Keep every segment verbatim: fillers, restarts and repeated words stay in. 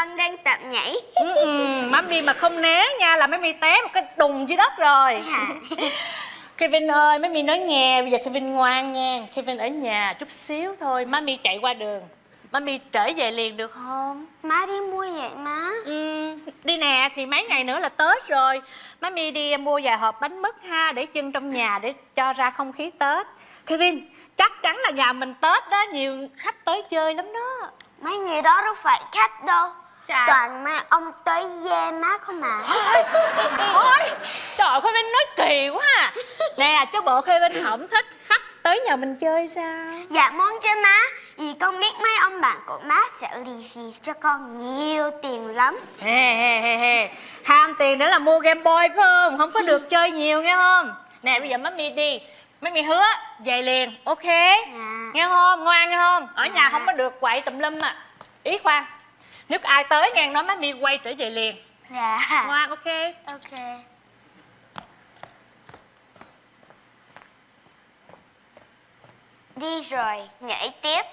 con đang tập nhảy. ừ, ừ, Mami mà không né nha là Mami té một cái đùng dưới đất rồi. À. Kevin ơi, Mami nói nghe, bây giờ Kevin ngoan nha. Kevin ở nhà chút xíu thôi, Mami chạy qua đường. Mami trở về liền được không? Má đi mua vậy má? Ừ, đi nè, thì mấy ngày nữa là Tết rồi. Mami đi mua vài hộp bánh mứt ha, để trưng trong nhà để cho ra không khí Tết. Kevin, chắc chắn là nhà mình Tết đó, nhiều khách tới chơi lắm đó. Mấy người đó đâu phải khách đâu. Chà. Toàn mấy ông tới ve má không mà. Ôi, trời ơi, Kevin nói kỳ quá à. Nè, chứ bộ Kevin không thích khách tới nhà mình chơi sao? Dạ muốn chứ má. Vì con biết mấy ông bạn của má sẽ lì xì cho con nhiều tiền lắm. He he he he. Ham tiền để là mua Game Boy phải không? Không có được chơi nhiều nghe không? Nè bây giờ Mami đi. Mami hứa về liền, ok? Dạ. Nghe không? Ngoan nghe không? Ở Dạ. nhà không có được quậy tùm lum à. Ý khoan, nếu có ai tới ngang nói Mami quay trở về liền. Dạ. Ngoan, ok? Ok. Đi rồi, nhảy tiếp.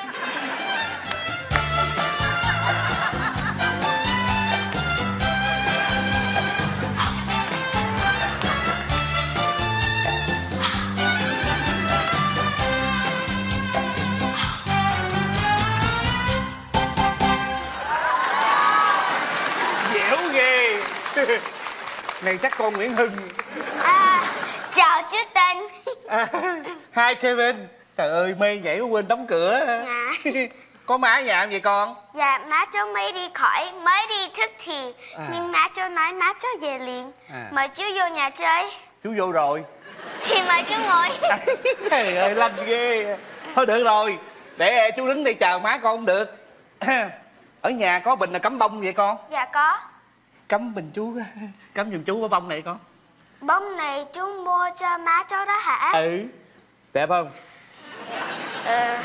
Dẻo ghê. Này chắc con Nguyễn Hưng. À, chào chú Tân. À, hai Kevin. Trời ơi, mê nhảy quá quên đóng cửa. Dạ. Có má nhà em vậy con? Dạ, má cháu mới đi khỏi, mới đi thức thì. À. Nhưng má cháu nói má cháu về liền. À. Mời chú vô nhà chơi. Chú vô rồi. Thì mời chú ngồi. Trời ơi, lanh ghê. Thôi được rồi, để chú đứng đây chờ má con không được. Ở nhà có bình là cắm bông vậy con? Dạ có. Cắm bình chú, cắm giùm chú cái bông này con. Bông này chú mua cho má cháu đó hả? Ừ. Đẹp không? Ừ.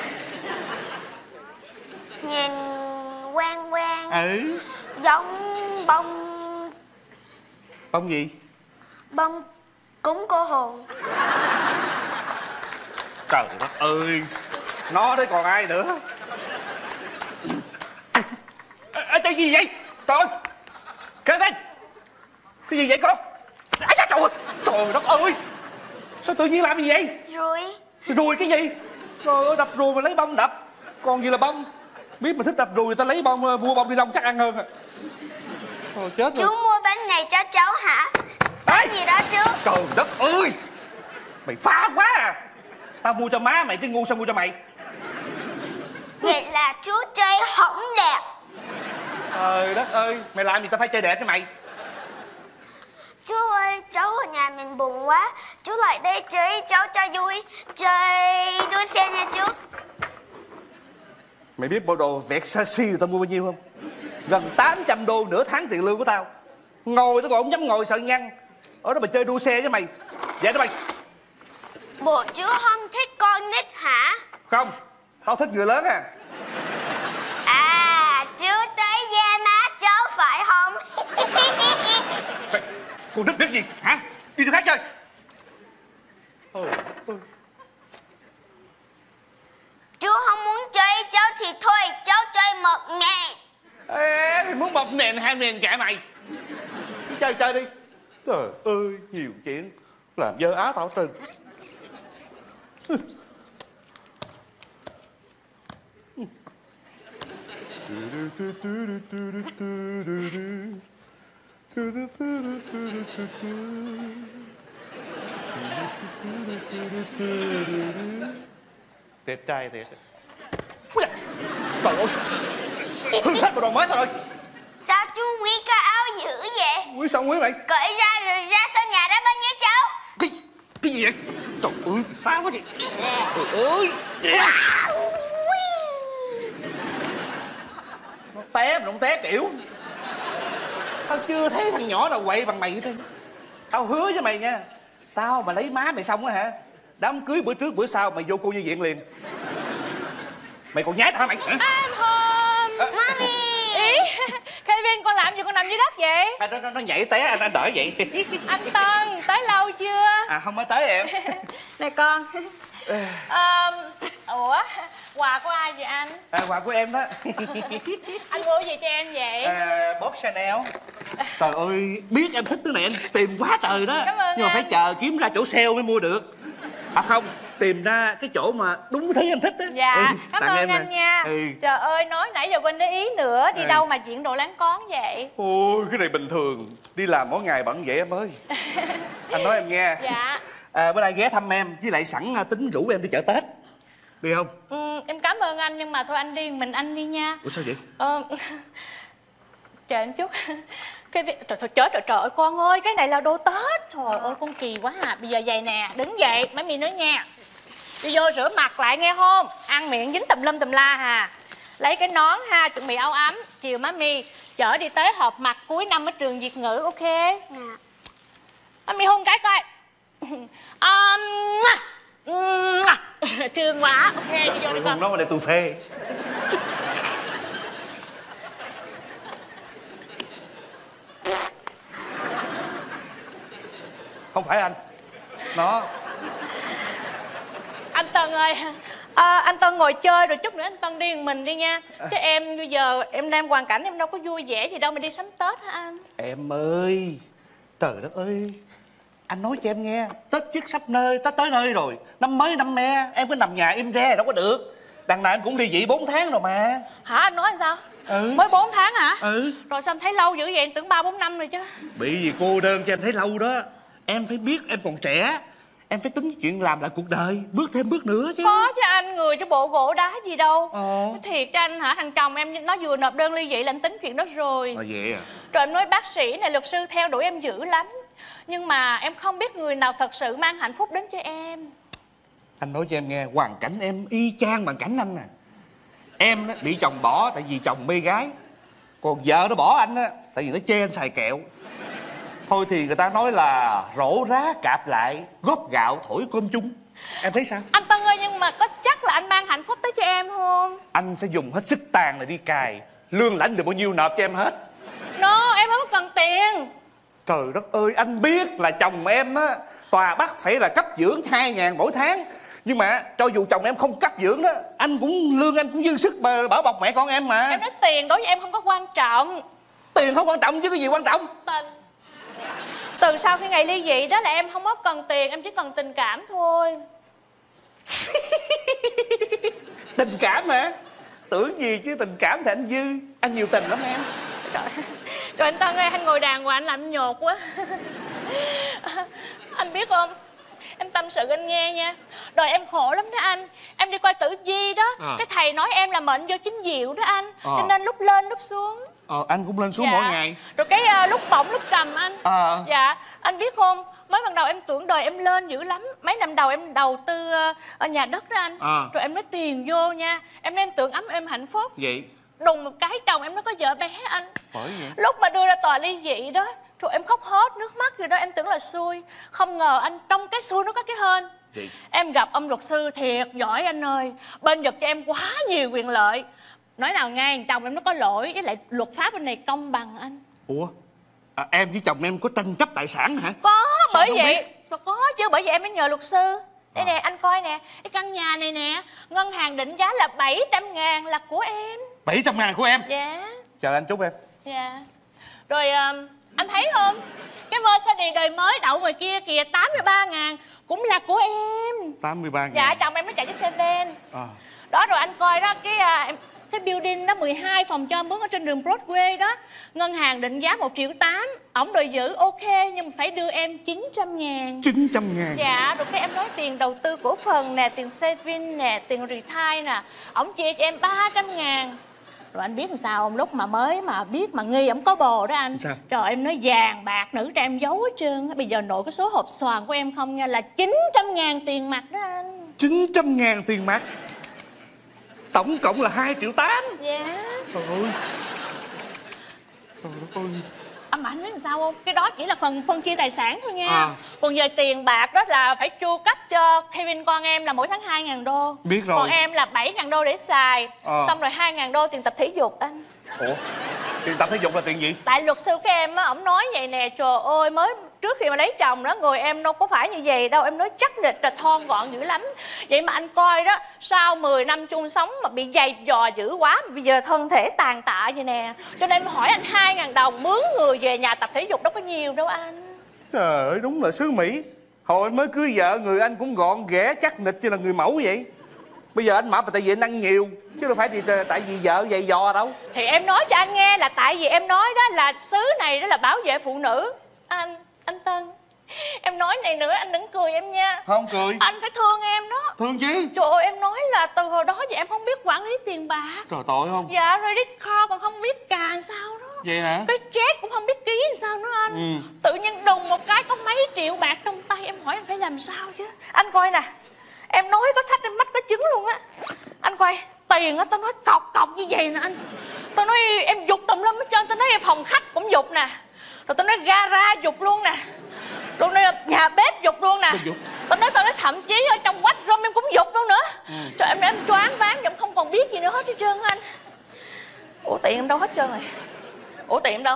Nhìn quen quen. Ừ. Giống bông. Bông gì? Bông cúng cô hồn. Trời đất ơi, nó đấy còn ai nữa. Ê, cái gì vậy? Trời ơi, Kevin, cái gì vậy con? Trời ơi, trời đất ơi, sao tự nhiên làm gì vậy? Ruồi. Ruồi cái gì? Trời ơi, đập ruồi mà lấy bông đập. Còn gì là bông? Biết mà thích đập ruồi người ta lấy bông, mua bông ni lông chắc ăn hơn à. Trời chết rồi. Chú mua bánh này cho cháu hả? Cái gì đó chú? Trời đất ơi, mày phá quá à. Tao mua cho má mày chứ ngu sao mua cho mày. Vậy là chú chơi hỏng đẹp. Trời đất ơi, mày làm gì tao phải chơi đẹp với mày. Chú ơi, cháu ở nhà mình buồn quá. Chú lại đây chơi cháu cho vui. Chơi đua xe nha chú. Mày biết bộ đồ Versace người ta mua bao nhiêu không? Gần tám trăm đô nửa tháng tiền lương của tao. Ngồi tao còn không dám ngồi sợ nhăn. Ở đó mà chơi đua xe với mày. Vậy đó mày. Bộ chú không thích con nít hả? Không, tao thích người lớn à. À, chú tới da má cháu phải không? Mày, con nít biết gì hả? Đi chỗ khác chơi. Ừ, ừ. Chú không muốn chơi cháu thì thôi, cháu chơi một ngày. Ê, mày muốn bọc nền hai nền kệ mày. Chơi chơi đi. Trời ơi, nhiều chuyện. Làm dơ á tao tin. Đẹp trai thiệt. Trời ơi, hư hết bộ đồ mới tao rồi. Sao chú quý cái áo dữ vậy? Quý sao quý mày? Cởi ra rồi ra sau nhà ra bao nhiêu cháu? Cái, cái gì vậy? Trời ơi, phá quá chị. Trời ơi. Nó té mà nó không té kiểu. Tao chưa thấy thằng nhỏ nào quậy bằng mày thế. Tao hứa với mày nha. Tao mà lấy má mày xong á hả? Đám cưới bữa trước bữa sau mày vô cô nhi viện liền. Mày còn nhái tao hả mày? Hả? Anh Hồn. À, Mami. Ý, Kevin con làm gì con nằm dưới đất vậy? À, nó, nó, nó nhảy té anh, anh đỡ vậy. Anh Tân, tới lâu chưa? À không mới tới em. Nè con, à, ủa quà của ai vậy anh? À, quà của em đó. Anh mua gì cho em vậy? À, bóp Chanel. Trời ơi, biết em thích thứ này anh tìm quá trời đó. Cảm ơn nhưng mà anh. phải chờ kiếm ra chỗ sale mới mua được. À không, tìm ra cái chỗ mà đúng thứ em thích đó. Dạ, ừ, cảm tặng ơn em anh nè. nha. Ừ. Trời ơi, nói nãy giờ quên để ý nữa. Đi Ừ. đâu mà chuyện đồ láng con vậy? Ôi, cái này bình thường. Đi làm mỗi ngày bận vậy em ơi. Anh nói em nghe. Dạ. À, bữa nay ghé thăm em, với lại sẵn tính rủ em đi chợ Tết. Đi không? Ừ, em cảm ơn anh, nhưng mà thôi anh đi mình anh đi nha. Ủa sao vậy? Ờ, chờ em chút. Cái việc... Trời, trời, trời, trời, trời ơi con ơi, cái này là đồ Tết. Trời ơi con kỳ quá à. Bây giờ vậy nè, đứng dậy, mấy mi nói nha. Đi vô rửa mặt lại nghe không? Ăn miệng dính tùm lum tùm la hà. Lấy cái nón ha, chuẩn bị áo ấm. Chiều má mi chở đi tới họp mặt cuối năm ở trường Việt ngữ, ok? Dạ. Má mi hôn cái coi. um, Trường quá, ok đi vô đi con. Không nói mà để tôi phê. Không phải anh. Nó. Anh Tân ơi, à, anh Tân ngồi chơi rồi chút nữa anh Tân đi một mình đi nha. Chứ em bây giờ em đang hoàn cảnh em đâu có vui vẻ gì đâu mà đi sắm Tết hả anh? Em ơi, trời đất ơi, anh nói cho em nghe, Tết trước sắp nơi, Tết tới nơi rồi. Năm mới năm me, em cứ nằm nhà im re đâu có được. Đằng nào em cũng ly dị bốn tháng rồi mà. Hả anh nói sao? Ừ. Mới bốn tháng hả? Ừ. Rồi sao em thấy lâu dữ vậy, em tưởng ba bốn năm rồi chứ. Bị gì cô đơn cho em thấy lâu đó. Em phải biết em còn trẻ. Em phải tính chuyện làm lại cuộc đời, bước thêm bước nữa chứ. Có chứ anh, người chứ bộ gỗ đá gì đâu. Ờ. Thiệt cho anh hả, thằng chồng em nó vừa nộp đơn ly dị là anh tính chuyện đó rồi. À vậy à? Rồi em nói bác sĩ này, luật sư theo đuổi em dữ lắm. Nhưng mà em không biết người nào thật sự mang hạnh phúc đến cho em. Anh nói cho em nghe, hoàn cảnh em y chang bằng cảnh anh nè. Em á, bị chồng bỏ tại vì chồng mê gái. Còn vợ nó bỏ anh á tại vì nó chê anh xài kẹo. Thôi thì người ta nói là rổ rá cạp lại, góp gạo thổi cơm chung. Em thấy sao? Anh Tân ơi, nhưng mà có chắc là anh mang hạnh phúc tới cho em không? Anh sẽ dùng hết sức tàn để đi cài. Lương lãnh được bao nhiêu nộp cho em hết. No, em không có cần tiền. Trời đất ơi, anh biết là chồng em á tòa bắt phải là cấp dưỡng hai ngàn mỗi tháng. Nhưng mà cho dù chồng em không cấp dưỡng đó, anh cũng lương anh cũng dư sức mà bảo bọc mẹ con em mà. Em nói tiền đối với em không có quan trọng. Tiền không quan trọng chứ cái gì quan trọng. Tình. Từ sau khi ngày ly dị đó là em không có cần tiền, em chỉ cần tình cảm thôi. Tình cảm hả? Tưởng gì chứ tình cảm thì anh dư. Anh nhiều tình lắm em. Trời. Rồi anh Tân ơi, anh ngồi đàng hoàng anh làm nhột quá. Anh biết không, em tâm sự anh nghe nha. Đời em khổ lắm đó anh. Em đi coi tử vi đó, à. Cái thầy nói em là mệnh vô chính diệu đó anh, à. Cho nên lúc lên lúc xuống. Ờ, anh cũng lên xuống Dạ. mỗi ngày. Rồi cái uh, lúc bổng lúc trầm anh. à. Dạ, anh biết không, mới ban đầu em tưởng đời em lên dữ lắm. Mấy năm đầu em đầu tư uh, ở nhà đất đó anh. à. Rồi em nói tiền vô nha. Em em tưởng ấm êm hạnh phúc. Vậy? Đùng một cái chồng em nó có vợ bé anh. Bởi vậy? Lúc mà đưa ra tòa ly dị đó, rồi em khóc hết nước mắt rồi đó. Em tưởng là xui. Không ngờ anh, trong cái xui nó có cái hên. Vậy? Em gặp ông luật sư thiệt giỏi anh ơi. Bên giật cho em quá nhiều quyền lợi. Nói nào nghe, chồng em nó có lỗi, với lại luật pháp bên này công bằng anh. Ủa? À, em với chồng em có tranh chấp tài sản hả? Có, Sao bởi không vậy biết? có chứ, bởi vậy em mới nhờ luật sư. Đây À. nè, anh coi nè, cái căn nhà này nè, ngân hàng định giá là bảy trăm ngàn là của em. Bảy trăm ngàn của em? Dạ. Chờ anh chút em. Dạ. Rồi um, anh thấy không, cái Mercedes đời mới đậu ngoài kia kìa, tám mươi ba ngàn cũng là của em. Tám mươi ba ngàn. Dạ, chồng em nó chạy chiếc xe van. à. Đó, rồi anh coi đó, cái uh, cái building đó mười hai phòng cho mướn ở trên đường Broadway đó, ngân hàng định giá một triệu tám. Ổng đòi giữ ok nhưng mà phải đưa em chín trăm ngàn. Chín trăm ngàn? Dạ, rồi cái em nói tiền đầu tư cổ phần nè, tiền saving nè, tiền retire nè, ổng chia cho em ba trăm ngàn. Rồi anh biết làm sao không, lúc mà mới mà biết mà nghi ổng có bồ đó anh. Sao? Trời, em nói vàng bạc nữ cho em giấu hết trơn. Bây giờ nội cái số hộp xoàn của em không nha, là chín trăm ngàn tiền mặt đó anh. Chín trăm ngàn tiền mặt? Tổng cộng là hai triệu tám. Dạ. Trời ơi. Trời đất ơi. À, mà anh biết làm sao không? Cái đó chỉ là phần phân chia tài sản thôi nha. À. Còn về tiền bạc đó là phải chu cấp cho Kevin con em là mỗi tháng hai ngàn đô. Biết rồi. Còn em là bảy ngàn đô để xài. À. Xong rồi hai ngàn đô tiền tập thể dục anh. Ủa? Tiền tập thể dục là tiền gì? Tại luật sư của em á, ổng nói vậy nè. Trời ơi, mới trước khi mà lấy chồng đó, người em đâu có phải như vậy đâu. Em nói chắc nịch là thon gọn dữ lắm. Vậy mà anh coi đó, sau mười năm chung sống mà bị dày dò dữ quá, bây giờ thân thể tàn tạ vậy nè. Cho nên em hỏi anh hai ngàn đồng mướn người về nhà tập thể dục đâu có nhiều đâu anh. Trời ơi, đúng là xứ Mỹ. Hồi mới cưới vợ người anh cũng gọn ghẽ chắc nịch như là người mẫu vậy. Bây giờ anh mập là tại vì anh ăn nhiều, chứ đâu phải vì tại vì vợ dày dò đâu. Thì em nói cho anh nghe là tại vì em nói đó là xứ này đó là bảo vệ phụ nữ. Anh, anh Tân, em nói này nữa anh đừng cười em nha. Không cười. Anh phải thương em đó. Thương chứ. Trời ơi, em nói là từ hồi đó giờ em không biết quản lý tiền bạc. Trời tội không? Dạ, credit card còn không biết cà sao đó. Vậy hả? Cái check cũng không biết ký sao nữa anh. Ừ. Tự nhiên đùng một cái có mấy triệu bạc trong tay. Em hỏi em phải làm sao chứ. Anh coi nè, em nói có sách em mắt có trứng luôn á. Anh coi, tiền á, tao nói cọc cọc như vậy nè anh. Tao nói em dục tùm lum hết trơn. Tao nói em phòng khách cũng dục nè. Rồi tao nói gara dục luôn nè. Rồi nói nhà bếp dục luôn nè. Tao nói tao nói thậm chí ở trong washroom em cũng dục luôn nữa. Ừ. Trời em em choáng váng em không còn biết gì nữa hết hết trơn anh. Ủa tiền em đâu hết trơn rồi? Ủa tiền em đâu?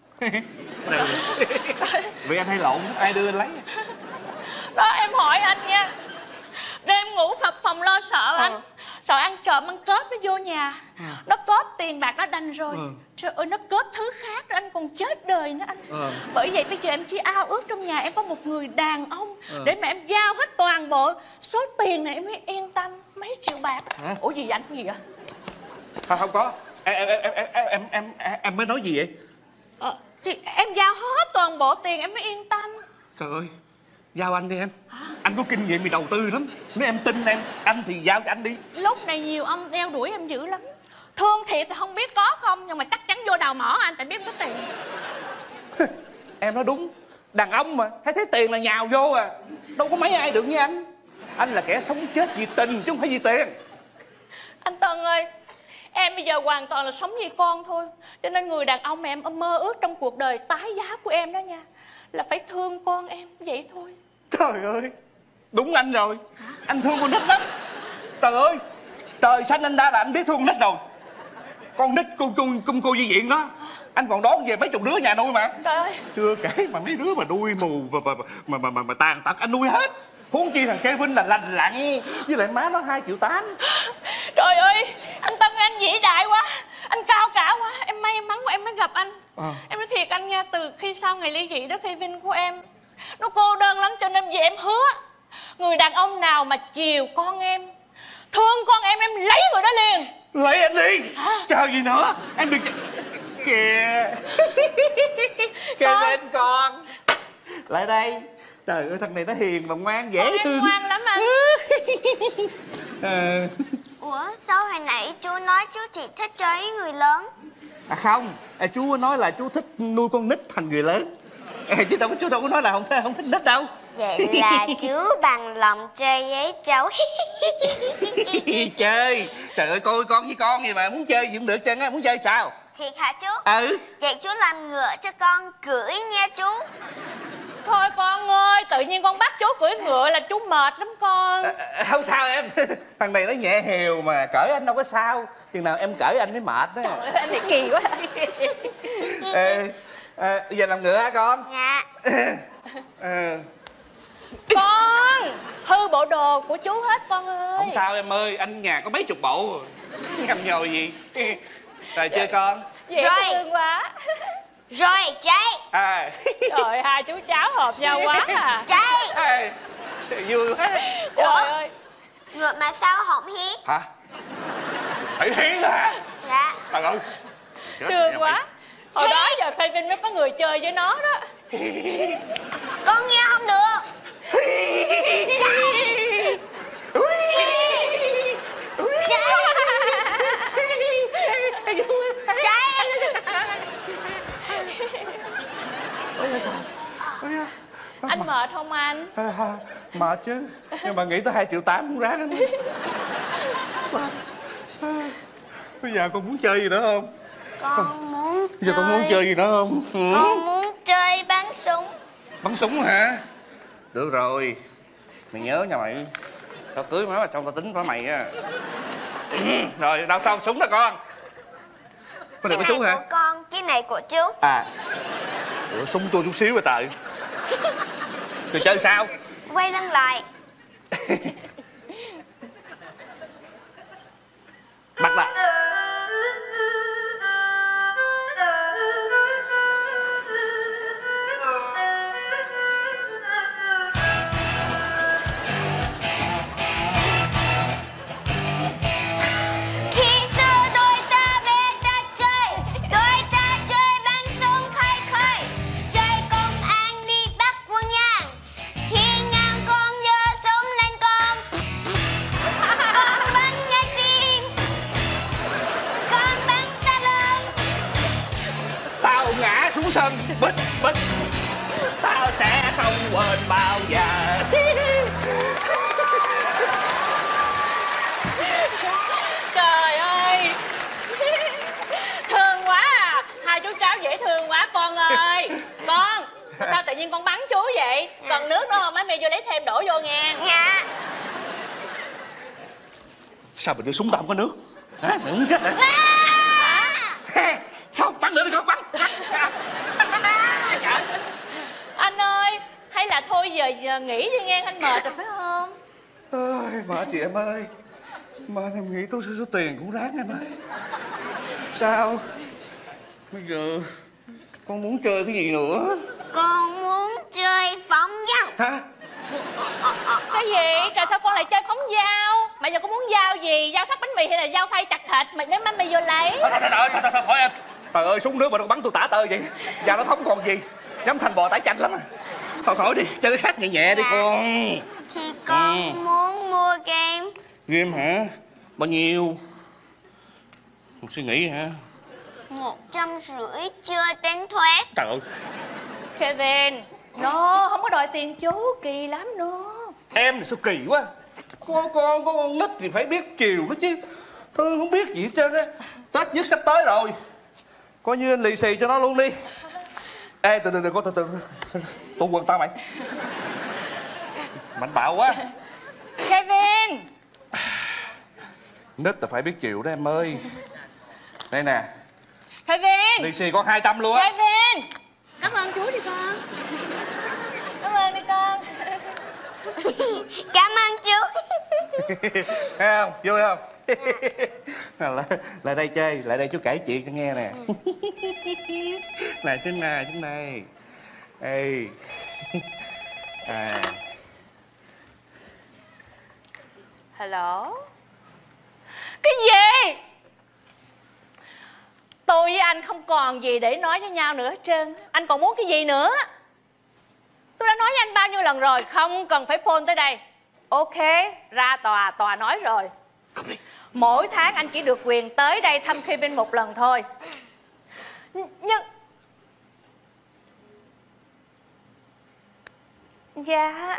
Vì anh hay lộn, ai đưa anh lấy? Đó em hỏi anh nha. Đêm ngủ phập phòng lo sợ anh. Sợ ăn trộm ăn cướp nó vô nhà. À. Nó cướp tiền bạc nó đành rồi. Ừ. Trời ơi nó cướp thứ khác rồi anh còn chết đời nữa anh. Ừ. Bởi vậy bây giờ em chỉ ao ước trong nhà em có một người đàn ông. Ừ. Để mà em giao hết toàn bộ số tiền này em mới yên tâm. Mấy triệu bạc. Hả? Ủa gì vậy anh gì vậy? À, không có. Em em em em em em em mới nói gì vậy? Ờ, chị, em giao hết toàn bộ tiền em mới yên tâm. Trời ơi, giao anh đi em. Hả? Anh có kinh nghiệm về đầu tư lắm. Nếu em tin em, anh thì giao cho anh đi. Lúc này nhiều ông đeo đuổi em dữ lắm. Thương thiệt thì không biết có không, nhưng mà chắc chắn vô đầu mỏ anh, tại biết có tiền. Em nói đúng. Đàn ông mà, thấy thấy tiền là nhào vô à. Đâu có mấy ai được như anh. Anh là kẻ sống chết vì tình chứ không phải vì tiền. Anh Tân ơi, em bây giờ hoàn toàn là sống vì con thôi. Cho nên người đàn ông mà em mơ ước trong cuộc đời tái giá của em đó nha, là phải thương con em, vậy thôi. Trời ơi, đúng anh rồi. Anh thương con nít lắm. Trời ơi, trời xanh anh đã là anh biết thương con nít rồi. Con nít con con con cô di viện đó, anh còn đón về mấy chục đứa nhà nuôi mà. Trời ơi. Chưa kể mà mấy đứa mà đuôi mù mà mà mà mà, mà, mà tàn tật anh nuôi hết. Huống chi thằng Kevin là lành lặn, với lại má nó hai triệu tám. Trời ơi, anh Tân anh vĩ đại quá, anh cao cả quá. Em may mắn của em mới gặp anh. À. Em nói thiệt anh nha, từ khi sau ngày ly dị đó, Kevin của em nó cô đơn lắm, cho nên về em hứa người đàn ông nào mà chiều con em, thương con em, em lấy người đó liền. Lấy anh đi. Hả? Chờ gì nữa. Em đừng kìa. Kevin con lại đây. Trời ơi, thằng này nó hiền mà ngoan, dễ con thương. Em ngoan lắm anh. À... Ủa sao hồi nãy chú nói chú chỉ thích chơi người lớn? À không, à, chú nói là chú thích nuôi con nít thành người lớn. À, chứ đâu chú đâu có nói là không không thích nít đâu. Vậy là chú bằng lòng chơi với cháu. Chơi. Trời ơi, coi con với con gì mà muốn chơi gì cũng được chân á, muốn chơi sao? Thiệt hả chú? Ừ. Vậy chú làm ngựa cho con cưỡi nha chú. Thôi con ơi, tự nhiên con bắt chú cưỡi ngựa là chú mệt lắm con. À, không sao em. Thằng này nó nhẹ hều mà, cởi anh đâu có sao. Chừng nào em cởi anh mới mệt đó. Trời ơi, anh này kỳ quá. Ê, à, bây giờ làm ngựa hả con? Dạ. À. Con hư bộ đồ của chú hết con ơi. Không sao em ơi, anh nhà có mấy chục bộ. Ngầm nhồi gì. Rồi chơi con. Vậy rồi thương quá. Rồi cháy. À. Trời, hai chú cháu hợp nhau quá à. Cháy. À, vui quá. Trời Ủa? ơi. Ngựa mà sao không hiến? Hả? Phải hiến hả? Dạ. Trời ơi. Thương quá. Hồi đó giờ Kevin mới có người chơi với nó đó. Con nghe không được. Anh mệt không anh? Mệt chứ. Nhưng mà nghĩ tới hai triệu tám cũng ráng lắm. Bây giờ con muốn chơi gì nữa không? Con muốn Bây giờ con muốn chơi gì nữa không? Con muốn chơi bắn súng. Bắn súng hả? Được rồi. Mày nhớ nha mày. Tao cưới má mà trong tao tính với mày á. Rồi, đào xong súng đó con. Cái này của chú này hả? của con, cái này của chú. À. Ủa súng tôi chút xíu rồi trời. Rồi chơi sao? Quay lưng lại. Bắt lại. Xuống sân bịch bịch, tao sẽ không quên bao giờ. Trời ơi, thương quá à. Hai chú cháu dễ thương quá con ơi. Con, sao tự nhiên con bắn chú vậy? Còn nước nữa không? Má mi vô lấy thêm đổ vô nha. Dạ. Sao mình đưa súng tao không có nước? Hả? Mày muốn chết hả? À! Không, bắn nữa đi không, bắn. Anh ơi, hay là thôi giờ, giờ nghỉ đi nghe, anh mệt rồi phải không? Ôi, mệt chị em ơi. Mà em nghĩ tôi số tiền cũng ráng em ơi. Sao? Bây giờ con muốn chơi cái gì nữa? Con muốn chơi phóng dao. Hả? Cái gì? Trời sao con lại chơi phóng dao? Mày giờ con muốn dao gì? Dao sắc bánh mì hay là dao phay chặt thịt? Mày đem bánh mì vô lấy. Thôi thôi thôi thôi thôi khỏi em. Trời ơi, súng nước mà nó bắn tôi tả tơi vậy. Dao nó thống còn gì. Dám thành bò tải chanh lắm à. Thôi khỏi đi, chơi cái khác nhẹ nhẹ đi con. Thì con ừ. muốn mua game. Game hả? Bao nhiêu? Một suy nghĩ hả? Một trăm rưỡi chưa tính thuế. Trời ơi. Kevin, nó không có đòi tiền chú, kỳ lắm nó. Em này sao kỳ quá. Con con con nít thì phải biết chiều nó chứ. Tôi không biết gì hết trơn á. Tết nhất sắp tới rồi. Coi như anh lì xì cho nó luôn đi. Ê, từ từ từ con từ từ. Tụ quần tao mày. Mạnh bạo quá. Kevin. Nít là phải biết chịu đó em ơi. Đây nè. Kevin. Lì xì con hai trăm luôn á. Kevin. Cảm ơn chú đi con. Cảm ơn đi con. Cảm ơn chú. Thấy không? Vui không? lại, lại đây chơi, lại đây chú kể chuyện cho nghe nè. Này chú này, chú này. Ê. À. Hello. Cái gì? Tôi với anh không còn gì để nói với nhau nữa hết trơn. Anh còn muốn cái gì nữa? Tôi đã nói với anh bao nhiêu lần rồi, không cần phải phone tới đây. Ok, ra tòa, tòa nói rồi. Mỗi tháng anh chỉ được quyền tới đây thăm Kevin một lần thôi. Nhưng... Dạ...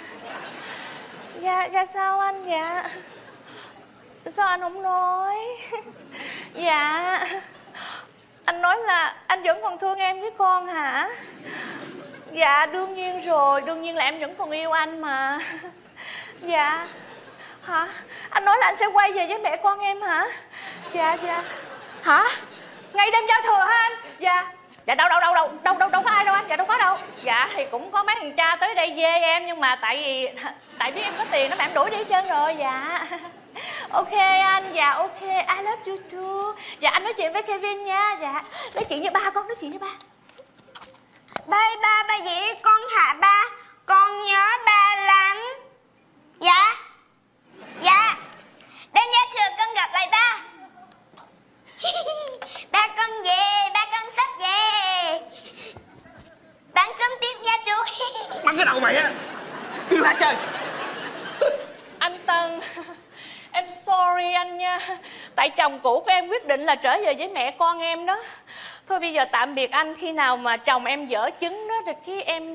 Dạ, dạ sao anh dạ? Sao anh không nói? Dạ... Anh nói là anh vẫn còn thương em với con hả? Dạ đương nhiên rồi, đương nhiên là em vẫn còn yêu anh mà. Dạ. Hả? Anh nói là anh sẽ quay về với mẹ con em hả? Dạ dạ. Hả? Ngày đêm giao thừa hả anh? Dạ. Dạ đâu đâu đâu đâu đâu đâu đâu có ai đâu anh, dạ đâu có đâu. Dạ thì cũng có mấy thằng cha tới đây dê em, nhưng mà tại vì tại biết em có tiền đó mà em đuổi đi hết trơn rồi. Dạ. Ok anh, dạ ok, I love you too. Dạ anh nói chuyện với Kevin nha. Dạ. Nói chuyện với ba con, nói chuyện với ba. Ba ba ba dĩ con hả ba? Con nhớ ba lắm. Dạ. Dạ. Đến giao thừa con gặp lại ba. Ba con về, ba con sắp về. Bạn sống tiếp nha chú. Bắn cái đầu mày á. Yêu hả chơi? Anh Tân, em sorry anh nha. Tại chồng cũ của em quyết định là trở về với mẹ con em đó. Thôi bây giờ tạm biệt anh, khi nào mà chồng em dở chứng đó thì khi em...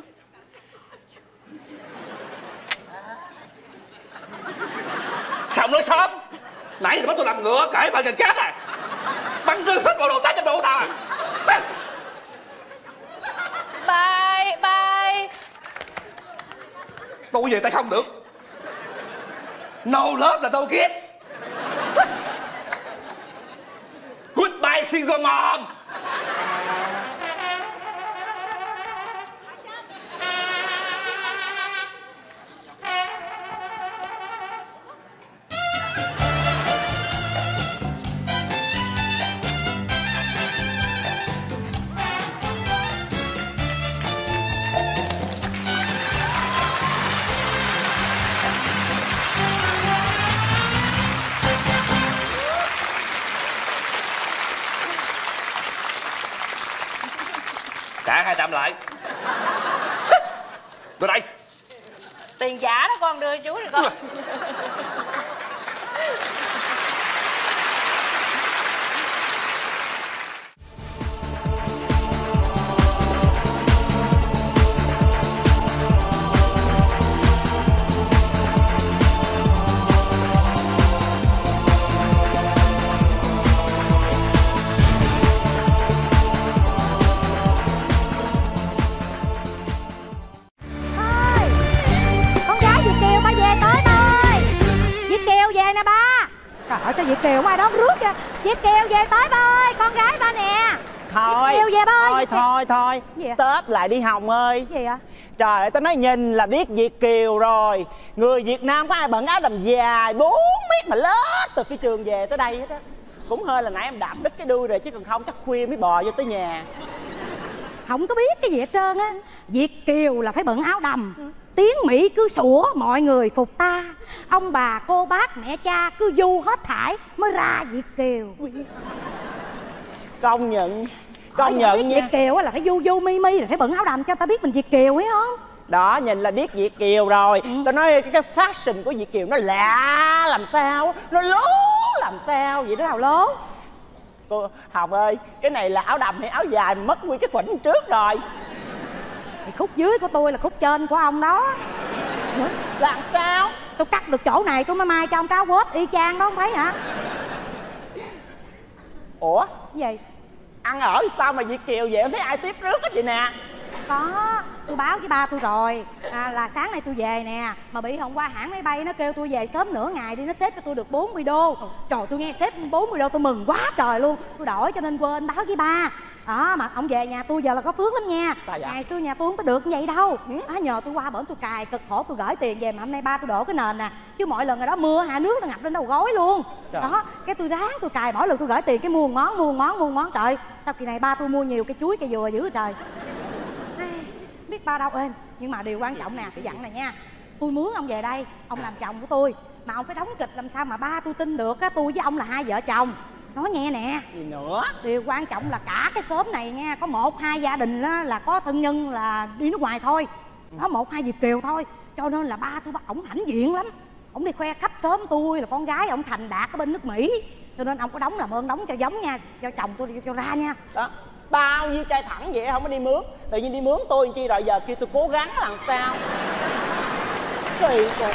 Sao nói sớm? Nãy giờ bắt tôi làm ngựa kể bà gần chết à. Bắn tư hết bộ đồ tay trong đồ tao à. Bye, bye. Đâu có về tay không được. No love là no give. Goodbye. ai xuyên gom mồm. Trả hai trăm lại. Đưa đây. Tiền giả đó con, đưa chú đi con. Sao Việt Kiều ngoài đó rước kìa. Việt Kiều về tới ba ơi, con gái ba nè. Thôi Kiều về ba ơi. Thôi thôi thôi Gì vậy? Tết lại đi Hồng ơi. Gì vậy? Trời ơi, tao nói nhìn là biết Việt Kiều rồi. Người Việt Nam có ai bận áo đầm dài bốn mét mà lết từ phi trường về tới đây hết á. Cũng hơi là nãy em đạp đứt cái đuôi rồi, chứ còn không chắc khuya mới bò vô tới nhà. Không có biết cái gì hết trơn á. Việt Kiều là phải bận áo đầm. Tiếng Mỹ cứ sủa mọi người phục ta. Ông bà cô bác mẹ cha cứ du hết thải mới ra Việt Kiều. Công nhận Công nhận nha. Việt Kiều là phải du du mi mi, là phải bận áo đầm cho ta biết mình Việt Kiều ấy không? Đó, nhìn là biết Việt Kiều rồi. Ừ. Tao nói cái, cái fashion của Việt Kiều nó lạ làm sao, nó lố làm sao vậy đó. Nào lố? Cô Hồng ơi, cái này là áo đầm hay áo dài mất nguyên cái khuỷu trước rồi. Thì khúc dưới của tôi là khúc trên của ông đó. Làm sao? Tôi cắt được chỗ này tôi mới mai cho ông cáo quết y chang đó, không thấy hả? Ủa? Cái gì? Ăn ở sao mà Việt Kiều vậy, không thấy ai tiếp rước hết vậy nè? Có, tôi báo với ba tôi rồi à, là sáng nay tôi về nè. Mà bị hôm qua hãng máy bay nó kêu tôi về sớm nửa ngày đi, nó xếp cho tôi được bốn mươi đô. Trời, tôi nghe xếp bốn mươi đô tôi mừng quá trời luôn. Tôi đổi cho nên quên báo với ba. Đó, mà ông về nhà tôi giờ là có phước lắm nha. Ngày xưa nhà tôi không có được như vậy đâu. Đó, nhờ tôi qua bển tôi cài cực khổ tôi gửi tiền về, mà hôm nay ba tôi đổ cái nền nè. Chứ mỗi lần ngày đó mưa hạ nước nó ngập lên đầu gối luôn. Trời. Đó, cái tôi ráng tôi cài, mỗi lần tôi gửi tiền cái mua món mua món mua món. Trời, sao kỳ này ba tôi mua nhiều cây chuối cây dừa dữ rồi trời. Biết ba đâu em, nhưng mà điều quan trọng nè, cái dặn này nha. Tôi mướn ông về đây, ông làm chồng của tôi, mà ông phải đóng kịch làm sao mà ba tôi tin được á, tôi với ông là hai vợ chồng. Nói nghe nè. Gì nữa? Điều quan trọng là cả cái xóm này nha, có một hai gia đình á, là có thân nhân là đi nước ngoài thôi. Đó, một hai Việt Kiều thôi. Cho nên là ba tôi bắt ổng hãnh diện lắm. Ổng đi khoe khắp xóm tôi là con gái ổng thành đạt ở bên nước Mỹ. Cho nên ông có đóng làm ơn đóng cho giống nha, cho chồng tôi cho ra nha. Đó, bao nhiêu trai thẳng vậy không có đi mướn. Tự nhiên đi mướn tôi chi rồi, giờ kia tôi cố gắng làm sao. Kỳ cục.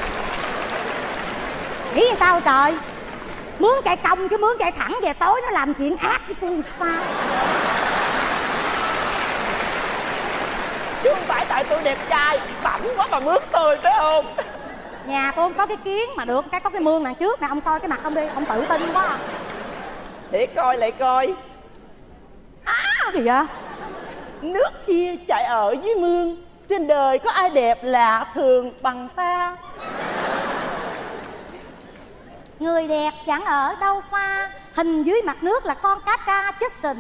Nghĩ sao trời? Mướn chạy công chứ mướn chạy thẳng về tối nó làm chuyện ác với tôi sao? Chứ không phải tại tôi đẹp trai bảnh quá mà mướn tôi phải không? Nhà tôi không có cái kiến mà được cái có cái mương đằng trước nè, ông soi cái mặt ông đi, ông tự tin quá à. Để coi lại coi. À, cái gì vậy? Nước kia chạy ở dưới mương, trên đời có ai đẹp lạ thường bằng ta. Người đẹp chẳng ở đâu xa, hình dưới mặt nước là con cá tra chết sình.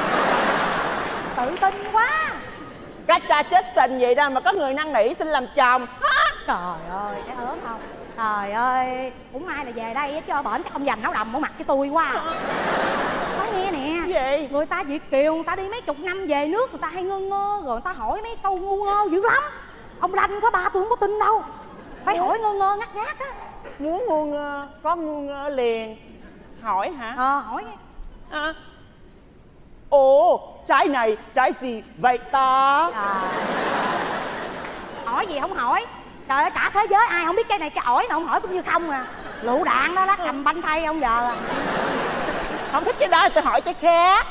Tự tin quá. Cá tra chết sình vậy đó mà có người năn nỉ xin làm chồng. Trời ơi, cái ớn không? Trời ơi, cũng may là về đây cho bển cái ông dành áo đầm ở mặt cái tôi quá. Nói nghe nè. Gì? Người ta Việt Kiều, người ta đi mấy chục năm về nước, người ta hay ngơ ngơ, rồi người ta hỏi mấy câu ngu ngơ dữ lắm. Ông ranh quá ba tôi không có tin đâu. Phải hỏi ngơ ngơ ngắt ngắt á. Muốn ngu ngơ, có ngu ngơ liền. Hỏi hả? Ờ, hỏi nghe. À. Ồ, trái này, trái gì vậy ta? À. Hỏi gì không hỏi. Trời ơi, cả thế giới ai không biết cái này cái ổi nào không hỏi cũng như không à. Lựu đạn đó, đó cầm banh thay ông giờ à. Không thích cái đó thì tôi hỏi cái khác.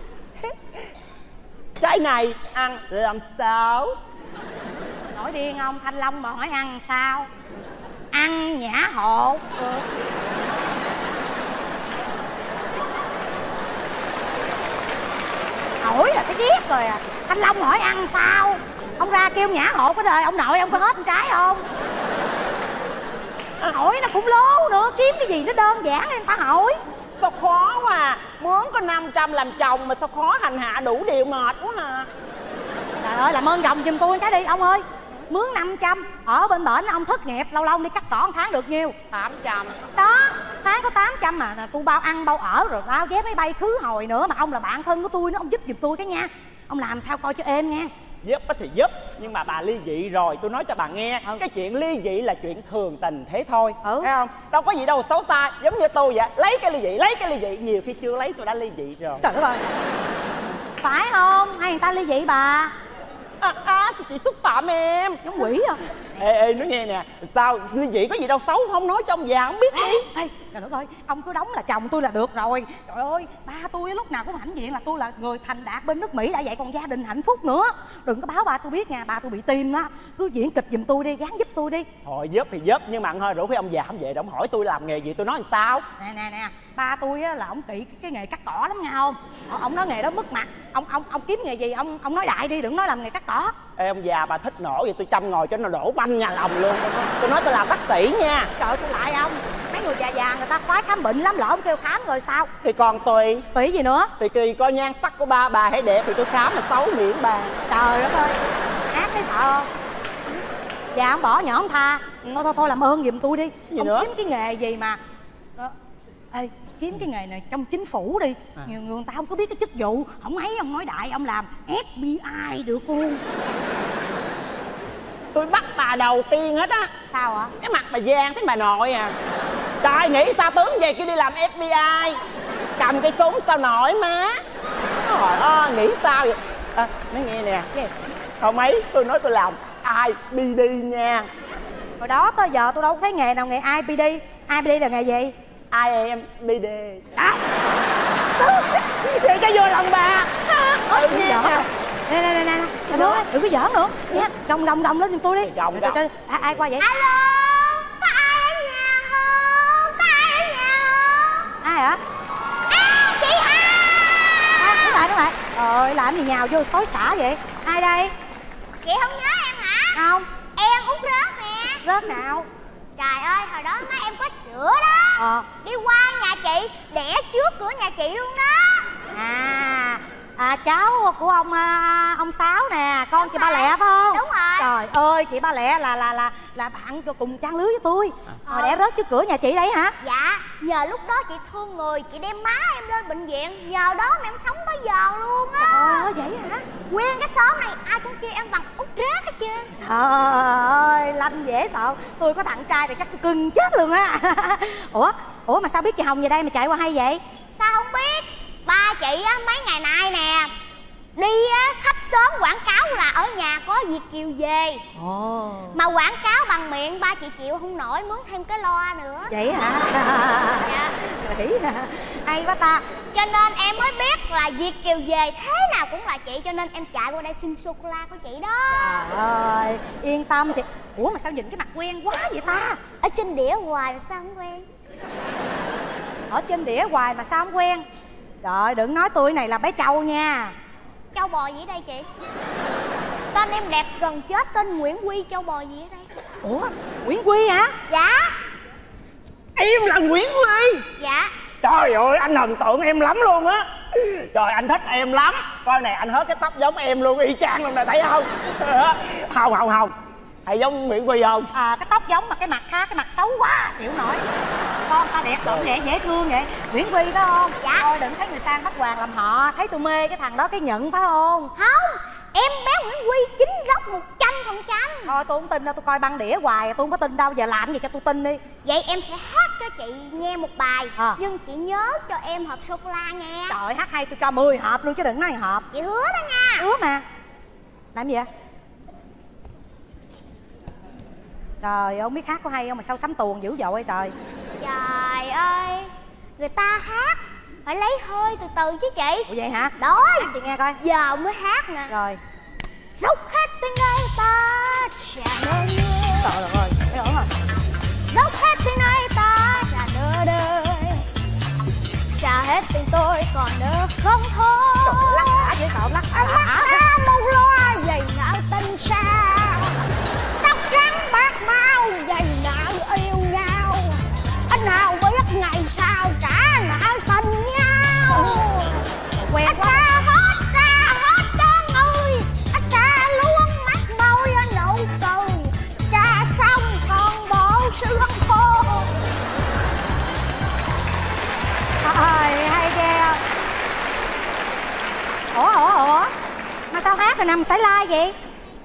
Trái này ăn làm sao? Hỏi điên ông, Thanh Long mà hỏi ăn sao? Ăn nhã hộ. Ừ. hỏi là cái ghét rồi à. Thanh Long hỏi ăn sao, ông ra kêu nhã hộ cái đời ông nội ông có hết con trái không? Hỏi nó cũng lố nữa, kiếm cái gì nó đơn giản nên người ta hỏi. Sao khó quá à, mướn có năm trăm làm chồng mà sao khó hành hạ đủ điều mệt quá à. Trời ơi, làm ơn chồng giùm tôi cái đi ông ơi. Mướn năm trăm, ở bên bển ông thất nghiệp, lâu lâu đi cắt cỏ một tháng được nhiêu? Tám trăm. Đó, tháng có tám trăm mà, tôi bao ăn bao ở rồi bao vé máy bay khứ hồi nữa. Mà ông là bạn thân của tôi nữa, ông giúp giùm tôi cái nha. Ông làm sao coi cho êm nha. Giúp thì giúp, nhưng mà bà ly dị rồi, tôi nói cho bà nghe. ừ. Cái chuyện ly dị là chuyện thường tình thế thôi, ừ. thấy không? Đâu có gì đâu xấu xa, giống như tôi vậy. Lấy cái ly dị, lấy cái ly dị, nhiều khi chưa lấy tôi đã ly dị rồi. Trời ơi, phải không? Hay người ta ly dị bà? À, à sao chị xúc phạm em? Giống quỷ à. Ê, ê, nói nghe nè, sao ly dị có gì đâu xấu, không nói cho ông già không biết đi. Ê, trời đất ơi, ông cứ đóng là chồng tôi là được rồi. Trời ơi, ba tôi lúc nào cũng hãnh diện là tôi là người thành đạt bên nước Mỹ đã vậy, còn gia đình hạnh phúc nữa. Đừng có báo ba tôi biết nha, ba tôi bị tim đó. Cứ diễn kịch giùm tôi đi, gắng giúp tôi đi. Thôi giúp thì giúp, nhưng mà ăn hơi rủ khi ông già không về, ông hỏi tôi làm nghề gì tôi nói làm sao. Nè nè nè, ba tôi á là ông kỵ cái nghề cắt cỏ lắm nha không? Ông nói nghề đó mất mặt. Ông ông ông kiếm nghề gì ông ông nói đại đi, đừng nói làm nghề cắt cỏ. Ê ông già bà thích nổ vậy tôi chăm ngồi cho nó đổ banh nhà lòng luôn. Tôi nói tôi làm bác sĩ nha. Trời ơi, tôi lại ông. Mấy người già già người ta khoái khám bệnh lắm, lỡ ông kêu khám rồi sao? Thì còn tùy. Tùy gì nữa? Thì kỳ coi nhan sắc của ba bà hãy đẹp thì tôi khám là xấu miệng bà. Trời đất ơi, ác thấy sợ không? Dạ ông bỏ nhỏ ông tha. Thôi thôi thôi làm ơn giùm tôi đi. Gì ông nữa? Kiếm cái nghề gì mà đó. Ê, kiếm cái nghề này trong chính phủ đi. à. Nhiều người ta không có biết cái chức vụ. Không ấy ông nói đại ông làm ép bê i được không? Tôi bắt bà đầu tiên hết á. Sao hả? Cái mặt bà gian thấy bà nội à. Trời nghĩ sao tướng về kia đi làm ép bê i, cầm cái súng sao nổi má. Trời ơi nghĩ sao vậy. À, nói nghe nè Gì? không ấy tôi nói tôi làm i bê đê nha. Hồi đó tới giờ tôi đâu có thấy nghề nào nghề i bê đê. i bê đê là nghề gì? I am bê đê. À, Vậy cho vô lòng bà. ừ, nghe nè. Nè nè nè nè, nè. Đừng, đừng có giỡn nữa nha. Gồng gồng gồng lên giùm tôi đi. Gồng Trời, gồng. trời, ai, ai qua vậy? Alo, có ai ở nhà không? Có ai ở nhà không? Ai hả? À, chị à. À, đứng lại đứng lại. Trời, làm gì nhào vô xối xả vậy? Ai đây? Chị không nhớ em hả? Không. Em út rớt nè. Rớt nào? Trời ơi, hồi đó má em có chữa đó. Ờ. Đi qua nhà chị, đẻ trước cửa nhà chị luôn đó. À, à cháu của ông à, ông Sáu nè, con chị Ba Lẹ phải không? Đúng rồi. Trời ơi, chị Ba Lẹ là là là là bạn cùng trang lứa với tôi. Hồi đẻ rớt trước cửa nhà chị đấy hả? Dạ, nhờ lúc đó chị thương người, chị đem má em lên bệnh viện. Nhờ đó mà em sống tới giờ luôn á. Trời ơi, vậy hả? Nguyên cái xóm này ai cũng kêu em bằng út rớt hết trơn. Trời ơi, Lanh dễ sợ. Tôi có thằng trai thì chắc tôi cưng chết luôn á. Ủa, ủa mà sao biết chị Hồng về đây mà chạy qua hay vậy? Sao không biết? Ba chị á, mấy ngày nay nè đi á, khắp xóm quảng cáo là ở nhà có Việt kiều về. Ồ. Mà quảng cáo bằng miệng ba chị chịu không nổi, mướn thêm cái loa nữa. Vậy hả? Dạ. Nghĩ hay quá ta. Cho nên em mới biết là Việt kiều về thế nào cũng là chị. Cho nên em chạy qua đây xin sô-cô-la của chị đó. Trời ơi, yên tâm chị. Ủa mà sao nhìn cái mặt quen quá vậy ta? Ở trên đĩa hoài mà sao không quen? Ở trên đĩa hoài mà sao không quen? Trời, đừng nói tôi này là bé Châu nha. Châu bò gì ở đây chị? Tên em đẹp gần chết, tên Nguyễn Quy, châu bò gì ở đây? Ủa, Nguyễn Quy hả? Dạ. Em là Nguyễn Huy. Dạ. Trời ơi anh thần tượng em lắm luôn á. Trời anh thích em lắm. Coi này anh hớt cái tóc giống em luôn, y chang luôn này thấy không? Không không không. Hay giống Nguyễn Huy không? À, cái tóc giống mà cái mặt khác, cái mặt xấu quá chịu nổi. Con ta đẹp lộn vậy, dễ thương vậy. Nguyễn Huy phải không? Dạ. Thôi đừng thấy người sang bắt hoàng làm họ. Thấy tôi mê cái thằng đó cái nhận phải không? Không, em bé Nguyễn Huy chính gốc một trăm phần trăm. Thôi tôi không tin đâu, tôi coi băng đĩa hoài tôi không có tin đâu. Giờ làm gì cho tôi tin đi. Vậy em sẽ hát cho chị nghe một bài. À. Nhưng chị nhớ cho em hộp sô-cô-la nha. Trời ơi, hát hay tôi cho mười hộp luôn chứ đừng nói hộp. Chị hứa đó nha. Hứa mà. Làm gì vậy? Trời ơi, không biết hát có hay không mà sao sắm tuồng dữ dội trời. Trời ơi, người ta hát phải lấy hơi từ từ chứ chị. Ủa vậy hả? Đó, Hát chị nghe coi. giờ mới hát nè. Rồi. Dốc hết tiếng nơi ta trả nơi người. Trời ơi, thấy ổn rồi. Dốc hết tiếng nơi ta trả nợ đời. Trả hết tình tôi còn nợ không thôi. Trời ơi, lắc lả dễ sợ. hát rồi nằm sải lai vậy?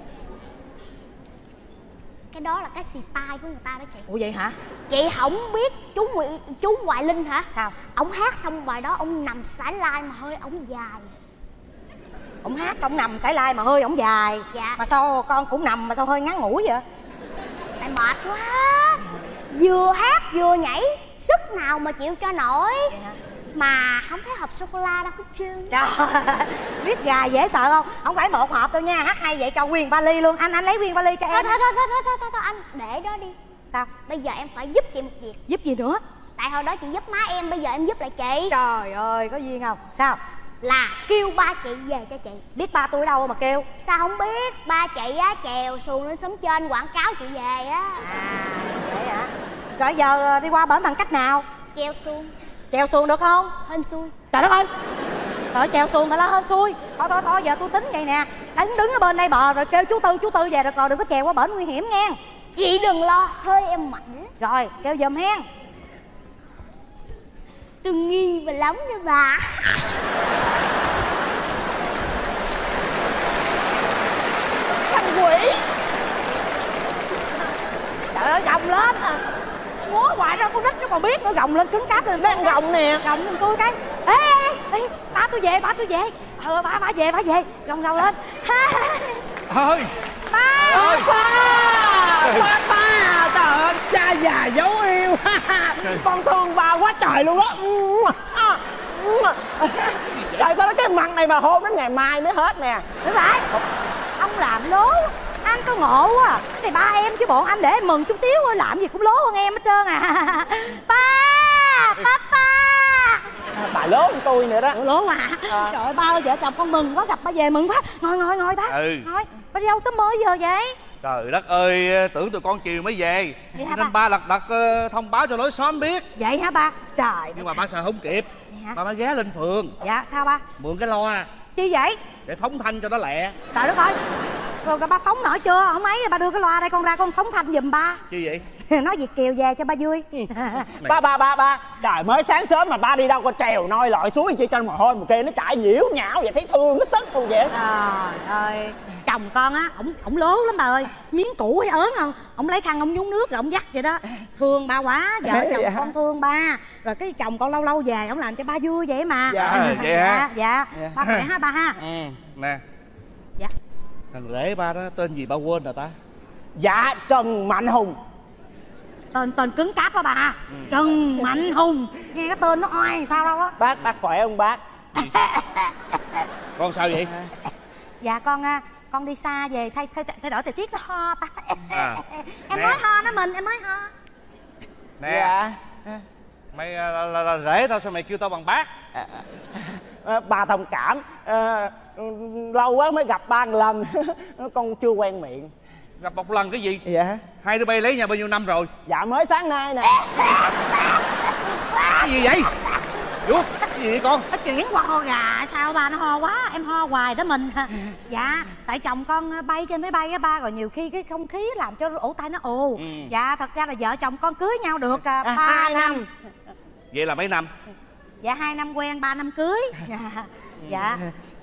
Cái đó là cái xì tai của người ta đó chị. Ủa vậy hả? Chị không biết chú Nguyễn chú Hoài Linh hả? Sao? Ông hát xong bài đó ông nằm sải lai mà hơi ổng dài. Ông hát xong nằm sải lai mà hơi ổng dài. Dạ. Mà sao con cũng nằm mà sao hơi ngắn ngủi vậy? Tại mệt quá. Vừa hát vừa nhảy, sức nào mà chịu cho nổi. Vậy hả? Mà không thấy hộp sô-cô-la đâu hết trơn. Trời, biết gà dễ sợ không? Không phải một hộp đâu nha, hát hay vậy cho nguyên vali luôn. Anh anh lấy nguyên vali cho Thôi em. thôi thôi thôi thôi thôi, thôi, thôi anh để đó đi. Sao? Bây giờ em phải giúp chị một việc. Giúp gì nữa? Tại hồi đó chị giúp má em, bây giờ em giúp lại chị. Trời ơi, có duyên không? Sao? Là kêu ba chị về cho chị. Biết ba tôi ở đâu mà kêu? Sao không biết? Ba chị á chèo xuồng lên xóm trên quảng cáo chị về á. À, vậy hả? Rồi giờ đi qua bển bằng cách nào? Chèo xuồng. Chèo xuồng được không? Hên xui. Trời đất ơi! Trời, chèo xuồng mà la hên xui. Thôi thôi thôi, giờ tôi tính vậy nè. Đánh đứng ở bên đây bờ rồi kêu chú Tư, chú Tư về được rồi, đừng có chèo qua bển nguy hiểm nha. Chị đừng lo, hơi em mạnh. Rồi, kêu giùm hen. Tôi nghi và lắm đó bà. Thằng quỷ! Trời ơi, gồng lên à. Ngó hoài ra con nít nó còn biết nó gồng lên cứng cáp lên. Đang gồng nè. Gồng lên tôi cái. Ê, ê, ê, ba tôi về, ba tôi về. Ờ, ba, ba về, ba về. Gồng gồng lên. Ơi Ba! ơi Ba! Ba ba! Trời ơi, cha già dấu yêu. Con thương ba quá trời luôn đó. Trời, tao nói cái mặt này mà hôn đến ngày mai mới hết nè. Đúng rồi. Ông làm lố. Anh có ngộ quá à. Thì ba em chứ bọn anh để em mừng chút xíu, làm gì cũng lố hơn em hết trơn à. Ba! Ba ba! Bà lớn hơn tôi nữa đó. Ủa, lố mà à. Trời ơi, ba ơi, vợ chồng con mừng quá, gặp ba về mừng quá. Ngồi ngồi ngồi ba. Ừ. Ngồi. Ba đi đâu sớm mới giờ vậy? Trời đất ơi, tưởng tụi con chiều mới về Vậy hả nên ba? ba lật đật uh, thông báo cho lối xóm biết. Vậy hả ba? Trời. Nhưng mà ba sợ không kịp. Hả? Ba mới ghé lên phường. Dạ sao ba? Mượn cái loa Chi vậy? để phóng thanh cho nó lẹ. Trời đất ơi. Rồi ba phóng nổi chưa? Không ấy, ba đưa cái loa đây con ra con phóng thanh giùm ba. Chi vậy? Nói Việt kiều về cho ba vui. Ba ba ba ba. Trời, mới sáng sớm mà ba đi đâu có trèo nôi lội suối chi cho mồ hôi một kia nó chảy nhiễu nhão vậy, thấy thương nó sức luôn vậy. Trời ơi, chồng con á, ổng ổng lố lắm bà ơi. Miếng cũ hay ớn không, ổng lấy khăn ổng nhúng nước rồi ổng dắt vậy đó. Thương ba quá, vợ chồng Dạ. con thương ba. Rồi cái chồng con lâu lâu về ổng làm cho ba vui vậy mà. Dạ, vậy hả? Dạ, Dạ. dạ. Ba khỏe ha ba ha. Ừ, nè. Dạ. Thằng rể ba đó tên gì ba quên rồi ta? Dạ, Trần Mạnh Hùng. Tên tên cứng cáp đó bà. Trần Mạnh Hùng. Nghe cái tên nó oai sao đâu á. Bác, bác khỏe không bác? Con sao vậy? Dạ con con đi xa về thay thay thay đổi thời tiết nó ho ba. À, Em nè. mới ho nó mình, em mới ho. Nè, Dạ. mày là, là, là rể tao sao mày kêu tao bằng bác? À, à, bà thông cảm, à, lâu quá mới gặp ba một lần. Con chưa quen miệng. Gặp một lần cái gì? Dạ. Hai đứa bay lấy nhau bao nhiêu năm rồi? Dạ mới sáng nay nè. Cái gì vậy? Vũ, cái gì vậy con? Nó chuyển qua ho gà sao ba, nó ho quá em ho hoài đó mình. Dạ tại chồng con bay trên máy bay á ba, rồi nhiều khi cái không khí làm cho ổ tai nó ù. Ừ. Dạ thật ra là vợ chồng con cưới nhau được à, À, ba hai năm. năm. Vậy là mấy năm? Dạ hai năm quen, ba năm cưới. Dạ. Dạ.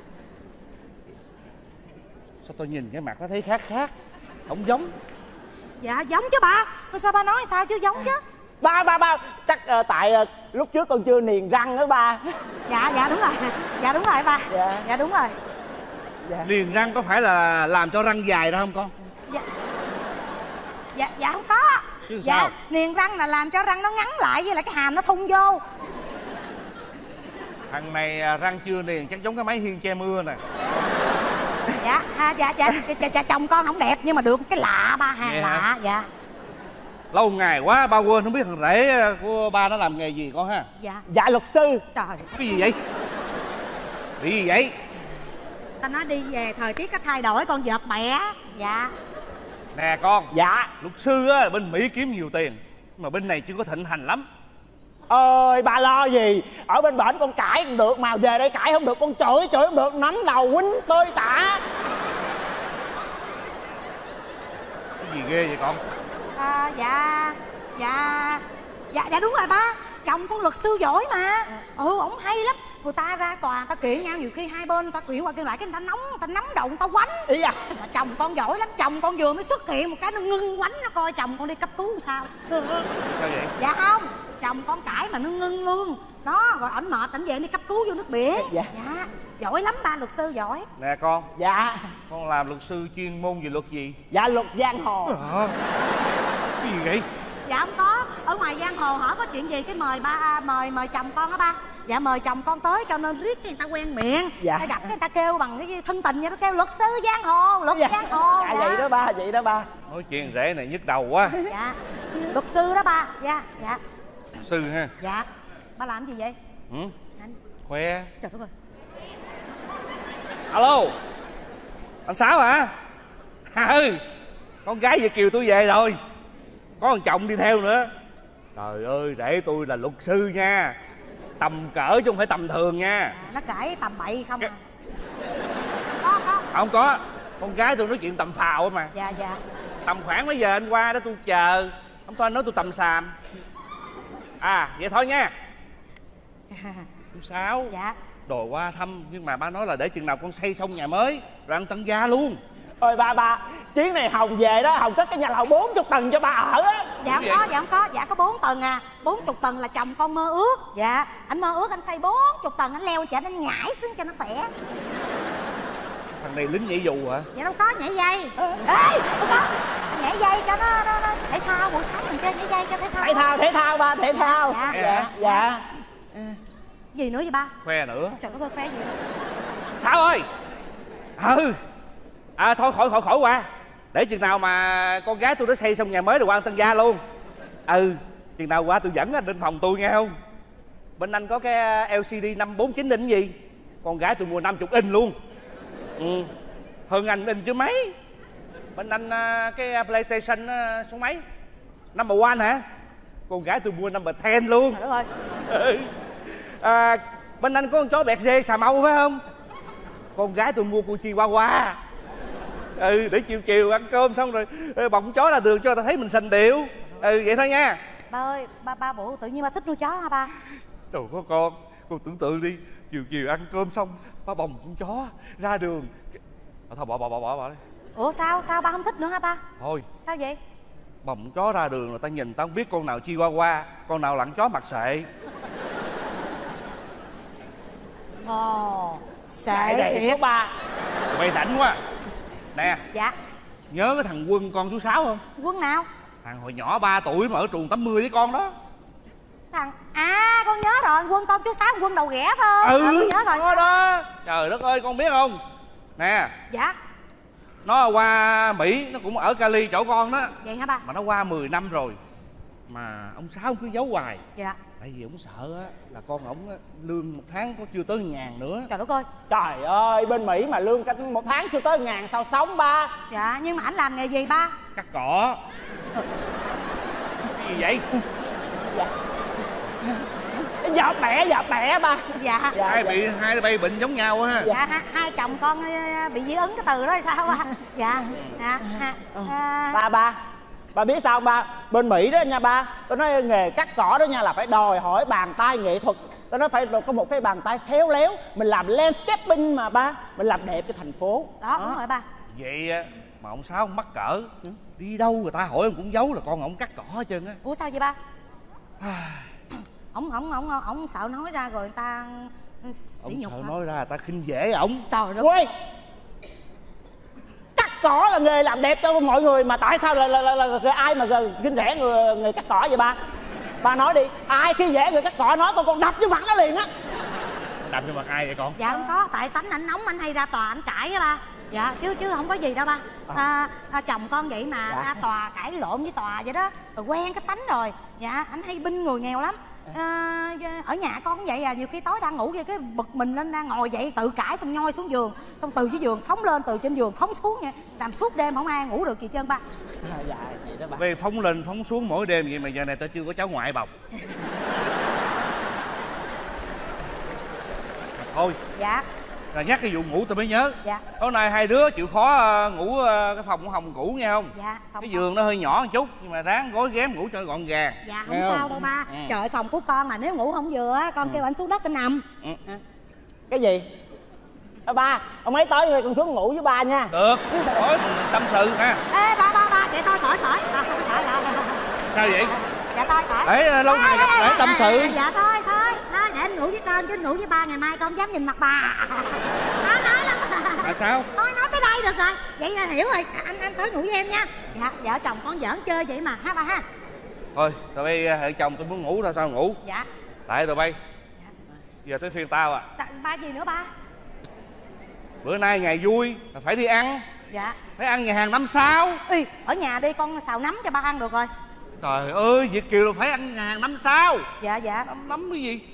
Sao tôi nhìn cái mặt nó thấy khác khác, không giống. Dạ giống chứ ba. Sao ba nói sao chứ giống chứ. Ba ba ba chắc uh, tại uh, lúc trước con chưa niềng răng đó ba. Dạ dạ đúng rồi. Dạ đúng rồi ba. Dạ. Dạ đúng rồi. Dạ. Niềng răng có phải là làm cho răng dài ra không con? Dạ. Dạ dạ không có. Chứ Dạ sao? niềng răng là làm cho răng nó ngắn lại, với lại cái hàm nó thun vô. Thằng này à, răng chưa niềng chắc giống cái máy hiên che mưa nè. Dạ ha, dạ, dạ dạ dạ chồng con không đẹp nhưng mà được cái lạ ba, hàng Vậy lạ. hả? Dạ. Lâu ngày quá ba quên không biết thằng rể của ba nó làm nghề gì con ha? Dạ. Dạ luật sư. Trời, Cái gì vậy? Bị gì vậy? ta nói đi về thời tiết có thay đổi con vợt bẻ. Dạ. Nè con. Dạ. Luật sư á bên Mỹ kiếm nhiều tiền, mà bên này chưa có thịnh hành lắm. Ơi ba lo gì, ở bên bển con cãi cũng được mà về đây cãi không được, con chửi chửi không được, nắm đầu quýnh tơi tả. Cái gì ghê vậy con? À, dạ dạ dạ dạ đúng rồi ba, chồng con luật sư giỏi mà. Ừ ổng hay lắm, người ta ra tòa người ta kiện nhau, nhiều khi hai bên người ta kiện qua kiện lại cái người ta nóng, người ta nắm đầu người ta quánh. Ý da. Mà chồng con giỏi lắm, chồng con vừa mới xuất hiện một cái nó ngưng quánh, nó coi chồng con đi cấp cứu làm sao. Sao vậy? Dạ không, chồng con cãi mà nó ngưng luôn đó, rồi ảnh mệt ảnh về đi cấp cứu vô nước biển. Dạ. Dạ giỏi lắm ba, luật sư giỏi. Nè con. Dạ. Con làm luật sư chuyên môn về luật gì? Dạ luật giang hồ. Hả? Cái gì vậy? Dạ không có, ở ngoài giang hồ hỏi có chuyện gì cái mời ba, mời mời chồng con á ba. Dạ mời chồng con tới cho nên riết người ta quen miệng. Dạ. Hay gặp cái người ta kêu bằng cái thân tình vậy, nó kêu luật sư giang hồ, luật Dạ. giang hồ. Dạ, Dạ vậy đó ba, vậy đó ba. Nói chuyện rể này nhức đầu quá. Dạ luật sư đó ba. Dạ dạ. Luật sư ha. Dạ. Ba làm gì vậy? Ừ? Anh. Khoe. Trời đất ơi. Alo. Anh Sáu hả? Ừ. Con gái Việt kiều tôi về rồi. Có thằng chồng đi theo nữa. Trời ơi, rể tôi là luật sư nha. Tầm cỡ chứ không phải tầm thường nha. À, nó cãi tầm bậy không à? Có có. Không có. Con gái tôi nói chuyện tầm phào mà. Dạ dạ. Tầm khoảng mấy giờ anh qua đó tôi chờ. Không thôi anh nói tôi tầm xàm. À vậy thôi nha. Chú Sáu. Dạ. Đồ qua thăm nhưng mà ba nói là để chừng nào con xây xong nhà mới rồi ăn tận gia luôn. Ôi ba ba, chuyến này Hồng về đó, Hồng cất cái nhà lầu bốn chục tầng cho ba ở á. Dạ không có, dạ không có, dạ có bốn tầng à. Bốn chục tầng là chồng con mơ ước. Dạ, anh mơ ước anh xây bốn chục tầng, anh leo trên anh nhảy xuống cho nó khỏe. Thằng này lính nhảy dù hả? Dạ đâu có, nhảy dây. Ê, đâu có. Anh nhảy dây cho nó, nó, nó thể thao, buổi sáng mình chơi nhảy dây cho thể thao. Thể thao, thể thao ba, thể thao. Dạ. Dạ, dạ. Gì nữa vậy ba? Khoe nữa. Trời đất ơi, khoe gì nữa? Sáu ơi. Ừ. À thôi khỏi khỏi khỏi qua. Để chừng nào mà con gái tôi đã xây xong nhà mới rồi qua ăn tân gia luôn. Ừ. Chừng nào qua tôi dẫn anh đến phòng tôi nghe không? Bên anh có cái lờ xê đê năm bốn chín inch gì? Con gái tôi mua năm mươi inch luôn. Ừ. Hơn anh in chứ mấy. Bên anh cái PlayStation số mấy? Number one hả? Con gái tôi mua number ten luôn. Trời đất ơi. Ừ. À, bên anh có con chó bẹt dê xà mâu phải không? Con gái tôi mua con chihuahua. Ừ, để chiều chiều ăn cơm xong rồi bọng chó ra đường cho người ta thấy mình sành điệu. Ừ, vậy thôi nha. Ba ơi, ba ba bộ tự nhiên ba thích nuôi chó hả ba? Đồ có con, con tưởng tượng đi. Chiều chiều ăn cơm xong ba bồng con chó ra đường. À, thôi bỏ bỏ bỏ bỏ bỏ đi. Ủa sao, sao ba không thích nữa hả ba? Thôi Sao vậy? bồng chó ra đường rồi ta nhìn ta không biết con nào chihuahua, con nào lặn chó mặt sệ. Ồ, Sệ sệ thiệt thiệt. của ba. Tụi bay rảnh quá. Nè, Dạ. nhớ cái thằng Quân con chú Sáu không? Quân nào? Thằng hồi nhỏ ba tuổi mà ở trường tám mươi với con đó. Thằng à, con nhớ rồi, Quân con chú Sáu, Quân đầu ghẻ phải không? Ừ, Ờ, con nhớ rồi. nó đó. Trời đất ơi, con biết không? Nè, Dạ. nó qua Mỹ, nó cũng ở Cali chỗ con đó. Vậy hả ba? Mà nó qua mười năm rồi mà ông Sáu cứ giấu hoài. Dạ. Tại vì ông sợ á là con ổng á, lương một tháng có chưa tới ngàn nữa. Trời đất ơi. Trời ơi, bên Mỹ mà lương cách một tháng chưa tới ngàn sao sống ba. Dạ, nhưng mà ảnh làm nghề gì ba? Cắt cỏ. Cái gì vậy? Dạ. Giọt bẻ, giọt bẻ ba. Dạ. Dạ, Hai dạ. bị hai bay bệnh giống nhau á ha. Dạ, hai, hai chồng con ờ, bị dị ứng cái từ đó hay sao ba? Dạ. Dạ. Ha, à, Ba ba, ba biết sao không ba? Bên Mỹ đó nha ba, tôi nói nghề cắt cỏ đó nha là phải đòi hỏi bàn tay nghệ thuật. Tôi nói phải có một cái bàn tay khéo léo. Mình làm landscaping mà ba, mình làm đẹp cho thành phố. đó, đúng rồi ba. Vậy á mà ông Sáu mắc cỡ. Đi đâu người ta hỏi ông cũng giấu là con ổng cắt cỏ hết trơn á. Ủa sao vậy ba? Ổng ổng ổng ổng sợ nói ra rồi người ta sỉ Ông nhục sợ hả? nói ra người ta khinh dễ ổng. Trời đất. Ui, cắt cỏ là nghề làm đẹp cho mọi người mà tại sao là, là, là, là, là ai mà khinh rẻ người, người cắt cỏ vậy ba? Ba nói đi, ai khinh rẻ người cắt cỏ nói con con đập vô mặt nó liền á. Đập vô mặt ai vậy con? Dạ không có, tại tánh ảnh nóng anh hay ra tòa anh cãi á ba. Dạ chứ chứ không có gì đâu ba. À, à, chồng con vậy mà Dạ. ra tòa cãi lộn với tòa vậy đó, rồi quen cái tánh rồi. Dạ anh hay binh người nghèo lắm. À, ở nhà con cũng vậy à, nhiều khi tối đang ngủ vậy cái bực mình lên đang ngồi dậy tự cãi xong nhoi xuống giường, xong từ dưới giường phóng lên, từ trên giường phóng xuống nha, làm suốt đêm không ai ngủ được gì trơn ba. À, dạ vậy đó ba. Về phóng lên phóng xuống mỗi đêm vậy mà giờ này tao chưa có cháu ngoại bọc. Thôi Dạ. là nhắc cái vụ ngủ tôi mới nhớ. Dạ. Tối nay hai đứa chịu khó uh, ngủ uh, cái phòng của Hồng cũ nghe không? Dạ. Phòng Cái con. giường nó hơi nhỏ một chút nhưng mà ráng gối ghém ngủ cho gọn gàng. Dạ nghe không sao đâu ba. Ừ. Trời ơi, phòng của con mà nếu ngủ không vừa á con Ừ. kêu anh xuống đất anh nằm. Ừ. À, Cái gì? À, ba, ông ấy tới rồi con xuống ngủ với ba nha. Được, thôi tâm sự ha. Ê ba ba ba, vậy thôi khỏi khỏi. À, khỏi khỏi. Sao vậy? Dạ thôi khỏi. Để lâu ngày gặp để tâm sự. Dạ thôi thôi thôi, để anh ngủ với con chứ anh ngủ với ba ngày mai con không dám nhìn mặt bà. Nói nói lắm. Là sao? Thôi nói tới đây được rồi. Vậy là hiểu rồi, anh anh tới ngủ với em nha. Dạ, vợ chồng con giỡn chơi vậy mà ha ba ha. Thôi, tụi bay vợ chồng tôi muốn ngủ thôi sao ngủ. Dạ. Tại tụi bay. Dạ. Giờ tới phiên tao à. T ba gì nữa ba? Bữa nay ngày vui là phải đi ăn. Dạ. Phải ăn nhà hàng năm sao. Ê, ở nhà đi con xào nấm cho ba ăn được rồi. Trời ơi, Việt Kiều là phải ăn nhà hàng năm sao. Dạ dạ. Nấm nấm cái gì?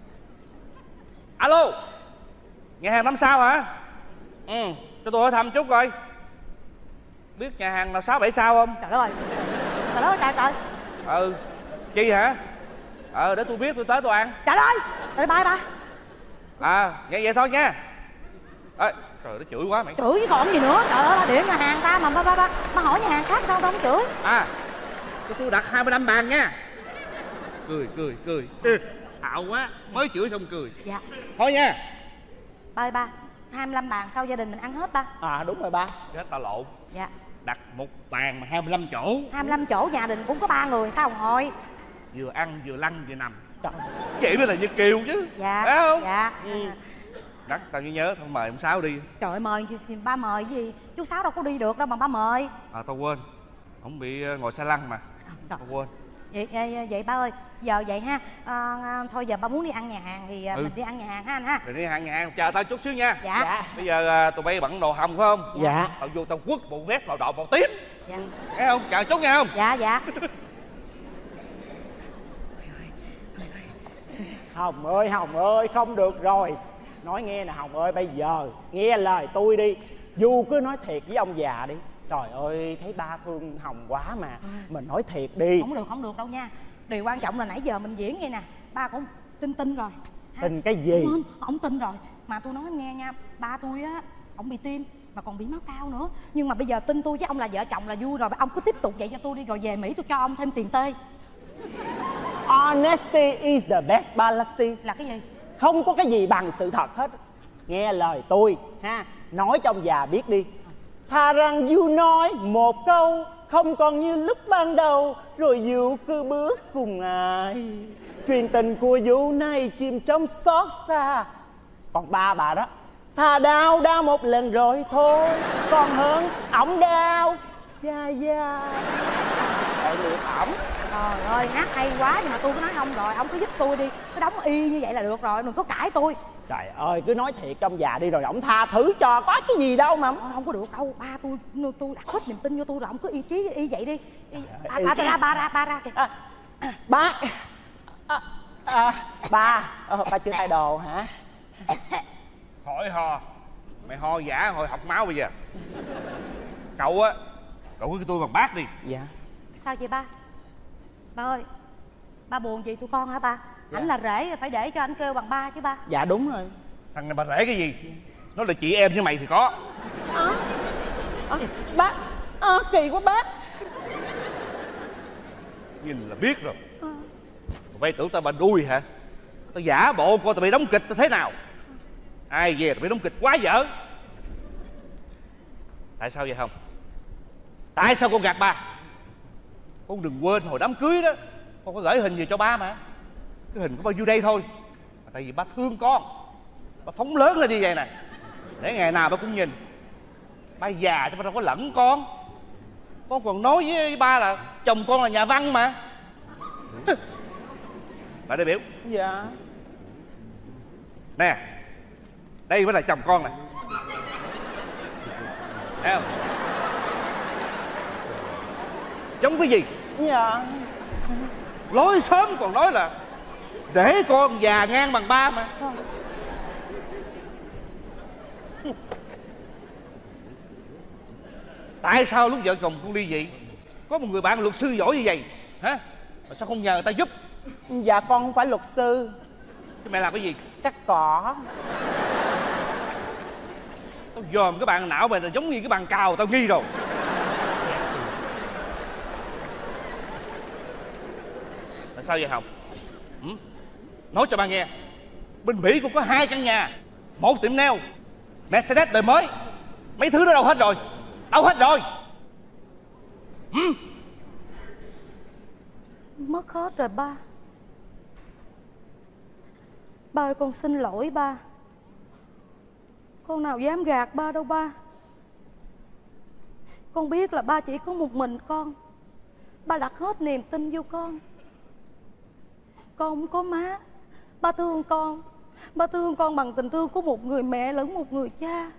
Alo, nhà hàng năm sao hả? Ừ, cho tôi hỏi thăm chút coi. Biết nhà hàng nào sáu bảy sao không? Trời đất ơi. Trời đất ơi trời trời. Ừ, chi hả? Ờ, để tôi biết tôi tới tôi ăn. Trời đất ơi. Trời ba ba. À, vậy vậy thôi nha. Ê, trời nó chửi quá mày. Chửi với còn gì nữa. Trời ơi, ba điện nhà hàng ta mà ba ba ba ba hỏi nhà hàng khác sao tao không chửi. À, cho tôi đặt hai mươi lăm bàn nha. Cười cười cười. Ừ, xạo quá, mới chửi xong cười. Dạ. Thôi nha. Ba ơi ba, hai mươi lăm bàn sau gia đình mình ăn hết ba. À đúng rồi ba. Chết ta lộn. Dạ. Đặt một bàn mà hai mươi lăm chỗ. hai mươi lăm chỗ gia đình cũng có ba người sao hồi. Vừa ăn vừa lăn vừa nằm. Trời. Vậy mới là Việt Kiều chứ. Dạ. Phải không? Dạ. Ừ. Đắt tao nhớ nhớ thôi mời ông Sáu đi. Trời ơi, mời thì ba mời cái gì? Chú Sáu đâu có đi được đâu mà ba mời. À tao quên. Ông bị ngồi xe lăn mà. À, trời. Tao quên. Vậy, vậy, vậy ba ơi, giờ vậy ha. À, thôi giờ ba muốn đi ăn nhà hàng thì Ừ. mình đi ăn nhà hàng ha anh ha. Rồi đi hàng nhà hàng chờ tao chút xíu nha. Dạ. Dạ. Bây giờ à, tụi bay bận đồ hồng phải không? Dạ. Tao vô tao quất bộ vest màu đỏ màu tím. Dạ. Thấy không? Chờ chút nha không? Dạ dạ. Hồng ơi, Hồng ơi, không được rồi. Nói nghe nè Hồng ơi, bây giờ nghe lời tôi đi. Du cứ nói thiệt với ông già đi. Trời ơi, thấy ba thương Hồng quá mà. Mình nói thiệt đi. Không được không được đâu nha. Điều quan trọng là nãy giờ mình diễn vậy nè, ba cũng tin tin rồi ha. Tin cái gì? Không, ổng tin rồi. Mà tôi nói em nghe nha, ba tôi á, ổng bị tim mà còn bị máu cao nữa. Nhưng mà bây giờ tin tôi với ông là vợ chồng là vui rồi. Ông cứ tiếp tục vậy cho tôi đi, rồi về Mỹ tôi cho ông thêm tiền tê. Honesty is the best policy. Là cái gì? Không có cái gì bằng sự thật hết. Nghe lời tôi ha. Nói cho ông già biết đi. Thà rằng Du nói một câu không còn như lúc ban đầu, rồi Du cứ bước cùng ai. Truyền tình của Du này chìm trong xót xa. Còn ba bà đó, thà đau đau một lần rồi thôi, còn hơn ổng đau da da. Tội nghiệp ổng. Trời ơi, hát hay quá, nhưng mà tôi cứ nói không rồi, ông cứ giúp tôi đi. Cứ đóng y như vậy là được rồi, đừng có cãi tôi. Trời ơi, cứ nói thiệt trong già đi rồi ổng tha thứ cho, có cái gì đâu mà. Thôi, không có được đâu, ba tôi tôi đặt hết niềm tin vô tôi rồi, ông cứ y chí y vậy đi. Y, ba, y ba, chí. ra ba ra ba ra kìa. À, ba à, à, ba ờ, ba chưa thay đồ hả? Khỏi ho. Mày ho giả hồi học máu bây giờ. Cậu á, cậu cứ tôi bằng bác đi. Dạ. Sao vậy ba? Ba ơi, ba buồn gì tụi con hả ba? Dạ. Ảnh là rể, phải để cho anh kêu bằng ba chứ ba. Dạ đúng rồi. Thằng này bà rể cái gì? Nó là chị em với mày thì có. À, à, bác à, kỳ quá bác. Nhìn là biết rồi. Tụi bay tưởng tao bà đuôi hả? Tao giả bộ coi tụi bay đóng kịch tao thế nào. Ai về tụi bay đóng kịch quá dở. Tại sao vậy không? Tại sao con gạt ba? Con đừng quên hồi đám cưới đó con có gửi hình về cho ba mà. Cái hình có bao nhiêu đây thôi mà tại vì ba thương con, ba phóng lớn lên như vậy nè, để ngày nào ba cũng nhìn. Ba già chứ ba đâu có lẫn con. Con còn nói với ba là chồng con là nhà văn mà. Lại đây biểu. Dạ. Nè, đây mới là chồng con nè. Thấy không? Giống cái gì? Dạ. Lối sớm còn nói là để con già ngang bằng ba mà. Tại sao lúc vợ chồng con ly dị có một người bạn luật sư giỏi như vậy hả? Mà sao không nhờ người ta giúp? Dạ con không phải luật sư. Chứ mẹ làm cái gì? Cắt cỏ. Tao dòm cái bàn não mày là giống như cái bàn cào, tao nghi rồi. Là sao vậy Hồng? Ừ? Nói cho ba nghe, bên Mỹ cũng có hai căn nhà, một tiệm nail, Mercedes đời mới. Mấy thứ đó đâu hết rồi? Đâu hết rồi? Ừ. Mất hết rồi ba. Ba ơi, con xin lỗi ba. Con nào dám gạt ba đâu ba. Con biết là ba chỉ có một mình con. Ba đặt hết niềm tin vô con. Con không có má. Ba thương con. Ba thương con bằng tình thương của một người mẹ lẫn một người cha.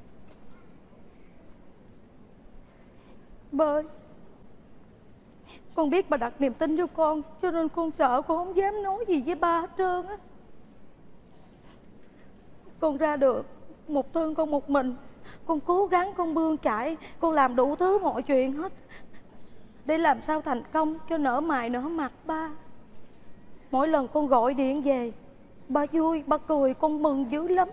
Ba ơi, con biết ba đặt niềm tin vô con, cho nên con sợ, con không dám nói gì với ba hết trơn á. Con ra được một thân con một mình. Con cố gắng, con bươn chải, con làm đủ thứ mọi chuyện hết để làm sao thành công cho nở mày nở mặt ba. Mỗi lần con gọi điện về, ba vui, ba cười, con mừng dữ lắm.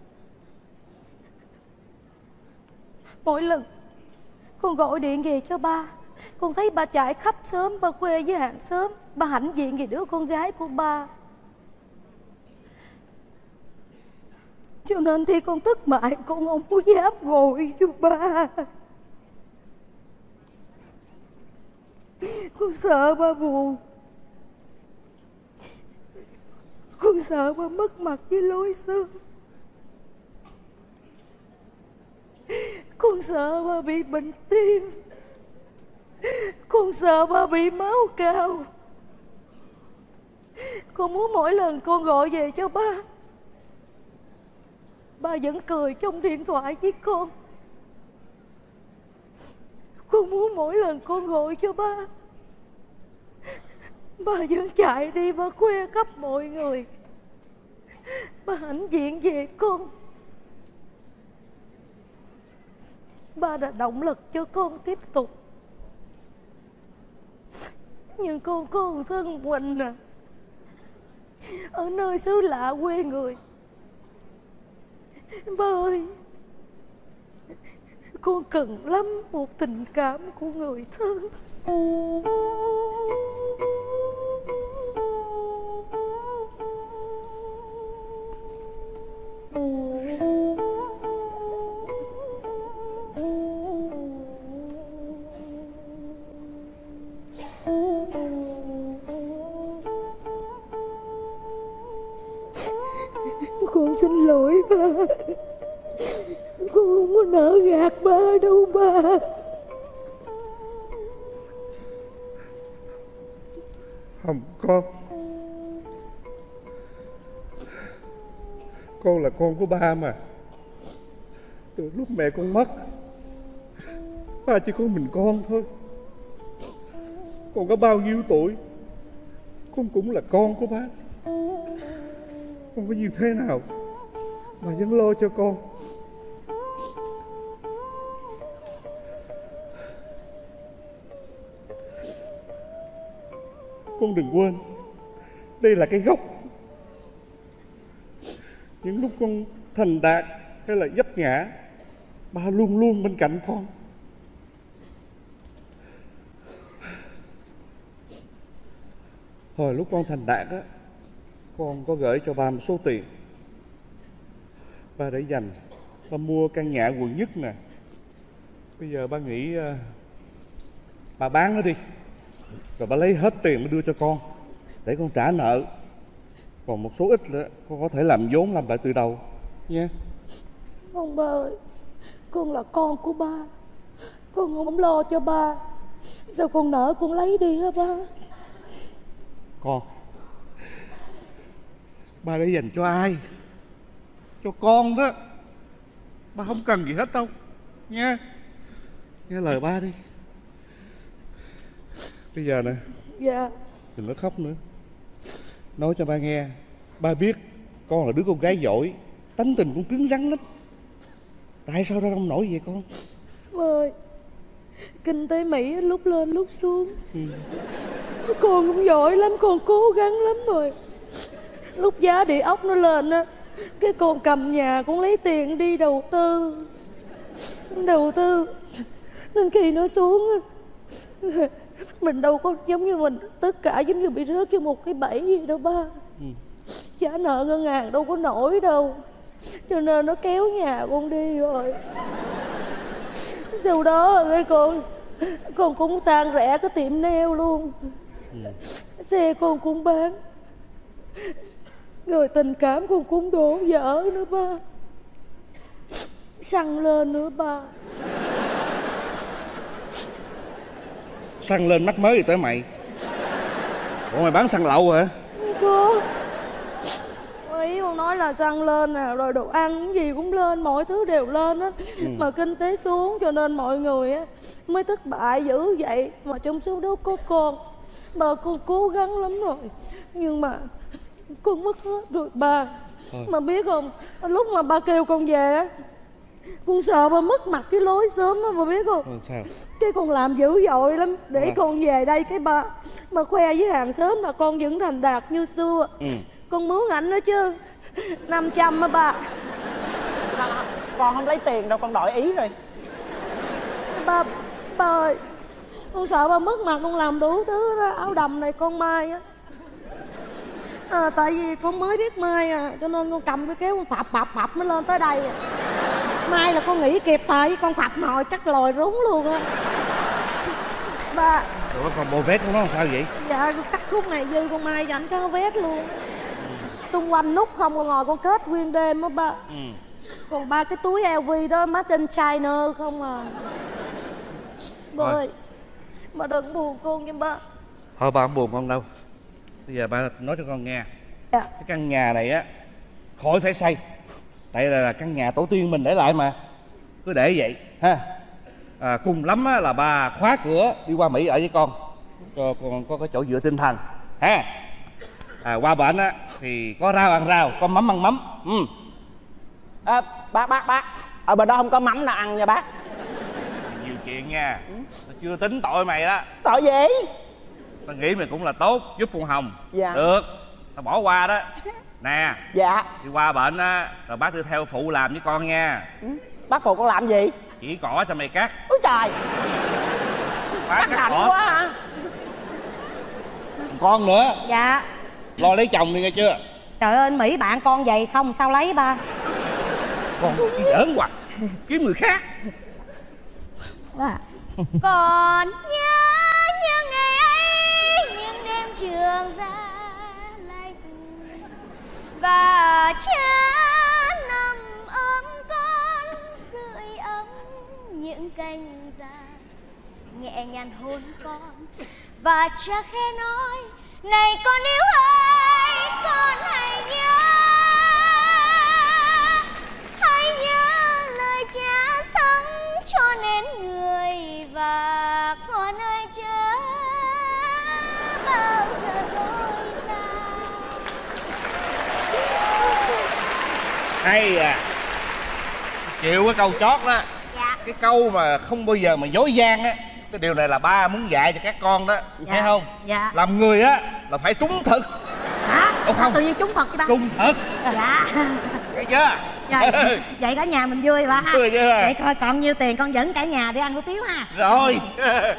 Mỗi lần con gọi điện về cho ba, con thấy ba chạy khắp xóm, ba quê với hàng xóm, ba hãnh diện về đứa con gái của ba. Cho nên khi con thức mãi, con không có dám gọi cho ba. Con sợ ba buồn. Con sợ ba mất mặt với lối xưa. Con sợ ba bị bệnh tim. Con sợ ba bị máu cao. Con muốn mỗi lần con gọi về cho ba, ba vẫn cười trong điện thoại với con. Con muốn mỗi lần con gọi cho ba, ba vẫn chạy đi, ba khoe khắp mọi người, ba hãnh diện về con. Ba là động lực cho con tiếp tục. Nhưng con có một thân mình à, ở nơi xứ lạ quê người. Ba ơi, con cần lắm một tình cảm của người thân. Con xin lỗi ba. Con không có nỡ gạt ba đâu ba. Không con. Con là con của ba mà. Từ lúc mẹ con mất, ba chỉ có mình con thôi. Con có bao nhiêu tuổi, con cũng là con của ba. Con có như thế nào mà vẫn lo cho con. Con đừng quên, đây là cái gốc. Những lúc con thành đạt hay là vấp ngã, ba luôn luôn bên cạnh con. Hồi lúc con thành đạt á, con có gửi cho ba một số tiền. Ba để dành, ba mua căn nhà quận nhất nè. Bây giờ ba nghĩ uh, ba bán nó đi, rồi ba lấy hết tiền mới đưa cho con, để con trả nợ. Còn một số ít nữa con có thể làm vốn làm lại từ đầu nha. Không ba ơi, con là con của ba, con không lo cho ba. Sao con nỡ con lấy đi hả ba? Con, ba để dành cho ai? Cho con đó. Ba không cần gì hết đâu nha. Nghe lời ba đi. Bây giờ nè. Dạ. Đừng có khóc nữa. Nói cho ba nghe, ba biết con là đứa con gái giỏi, tánh tình cũng cứng rắn lắm. Tại sao ra nông nổi vậy con? Ba ơi, kinh tế Mỹ lúc lên lúc xuống. Ừ. Con cũng giỏi lắm, con cố gắng lắm rồi. Lúc giá địa ốc nó lên á, cái con cầm nhà con lấy tiền đi đầu tư. Đầu tư nên khi nó xuống á, mình đâu có giống như mình, tất cả giống như bị rớt cho một cái bẫy gì đâu ba. Ừ. Trả nợ ngân hàng đâu có nổi đâu. cho nên nó kéo nhà con đi rồi. Sau đó cái con con cũng sang rẽ cái tiệm nail luôn. Ừ. Xe con cũng bán, rồi tình cảm con cũng đổ vỡ nữa ba, xăng lên nữa ba. Xăng lên mắc mới gì tới mày? Ủa mày bán xăng lậu hả? Cô, ý con nói là xăng lên nè, rồi đồ ăn gì cũng lên, mọi thứ đều lên á. Ừ. Mà kinh tế xuống cho nên mọi người á mới thất bại dữ vậy. Mà trong số đó có con. Mà con cố gắng lắm rồi, nhưng mà con mất hết rồi ba. Thôi. Mà biết không, lúc mà ba kêu con về á, con sợ ba mất mặt cái lối sớm á, mà biết không? Thôi, sao? Cái con làm dữ dội lắm để à. Con về đây cái ba mà khoe với hàng xóm là con vẫn thành đạt như xưa. Ừ. Con mướn ảnh nữa chứ, năm trăm á ba. Con không lấy tiền đâu, con đổi ý rồi. Ba, ba ơi, con sợ ba mất mặt, con làm đủ thứ đó. Áo đầm này con may á, à, tại vì con mới biết may à, cho nên con cầm cái kéo con phập phập phập nó lên tới đây à. May là con nghĩ kịp thời, con phập nồi chắc lòi rúng luôn á ba. Ủa còn bộ vest của nó làm sao vậy? Dạ con cắt khúc này dư con may cho anh cái vest luôn. Xung quanh nút không, con ngồi con kết nguyên đêm á ba. Ừ. Còn ba cái túi L V đó made in China không à. Ba ơi, ba đừng buồn con nha ba. Thôi ba không buồn con đâu. Bây giờ ba nói cho con nghe. Dạ. Cái căn nhà này á khỏi phải xây, tại là căn nhà tổ tiên mình để lại mà, cứ để vậy ha. À, cùng lắm á, là ba khóa cửa đi qua Mỹ ở với con, cho con có cái chỗ dựa tinh thần ha. À, qua bển á thì có rau ăn rau, có mắm ăn mắm. Ừ. À, bác bác bác ở bên đó không có mắm nào ăn nha bác. Nhiều chuyện nha. Tao chưa tính tội mày đó. Tội gì? Tao nghĩ mày cũng là tốt, giúp con Hồng. Dạ. Được, tao bỏ qua đó. Nè. Dạ. Đi qua bệnh á, rồi bác đi theo phụ làm với con nha. Ừ. Bác phụ con làm gì? Chỉ cỏ cho mày cắt. Úi trời, bác cắt cỏ quá hả? Con nữa. Dạ. Lo lấy chồng đi nghe chưa? Trời ơi, Mỹ bạn con vậy không sao lấy ba. Con cái giỡn hoài, kiếm người khác. À. Còn nhớ như ngày ấy, những đêm trường ra lạnh và cha nằm ôm con sưởi ấm những cành già, nhẹ nhàng hôn con và cha khẽ nói này con yêu ơi, con hãy nhớ, hãy nhớ lời cha sống cho nên người, và con ơi chớ bao giờ dối gian. Hay à. Chịu cái câu chót đó. Dạ. Cái câu mà không bao giờ mà dối gian á, cái điều này là ba muốn dạy cho các con đó. Dạ. Thấy không? Dạ. Làm người á là phải trúng thực. Hả? Ủa không? Tự nhiên trúng thật chứ ba? Trúng thực. Dạ. Thấy chưa? Rồi, vậy cả nhà mình vui ba ha. Vui chưa? Vậy coi còn nhiêu tiền con dẫn cả nhà đi ăn hủ tiếu ha. Rồi. Yeah.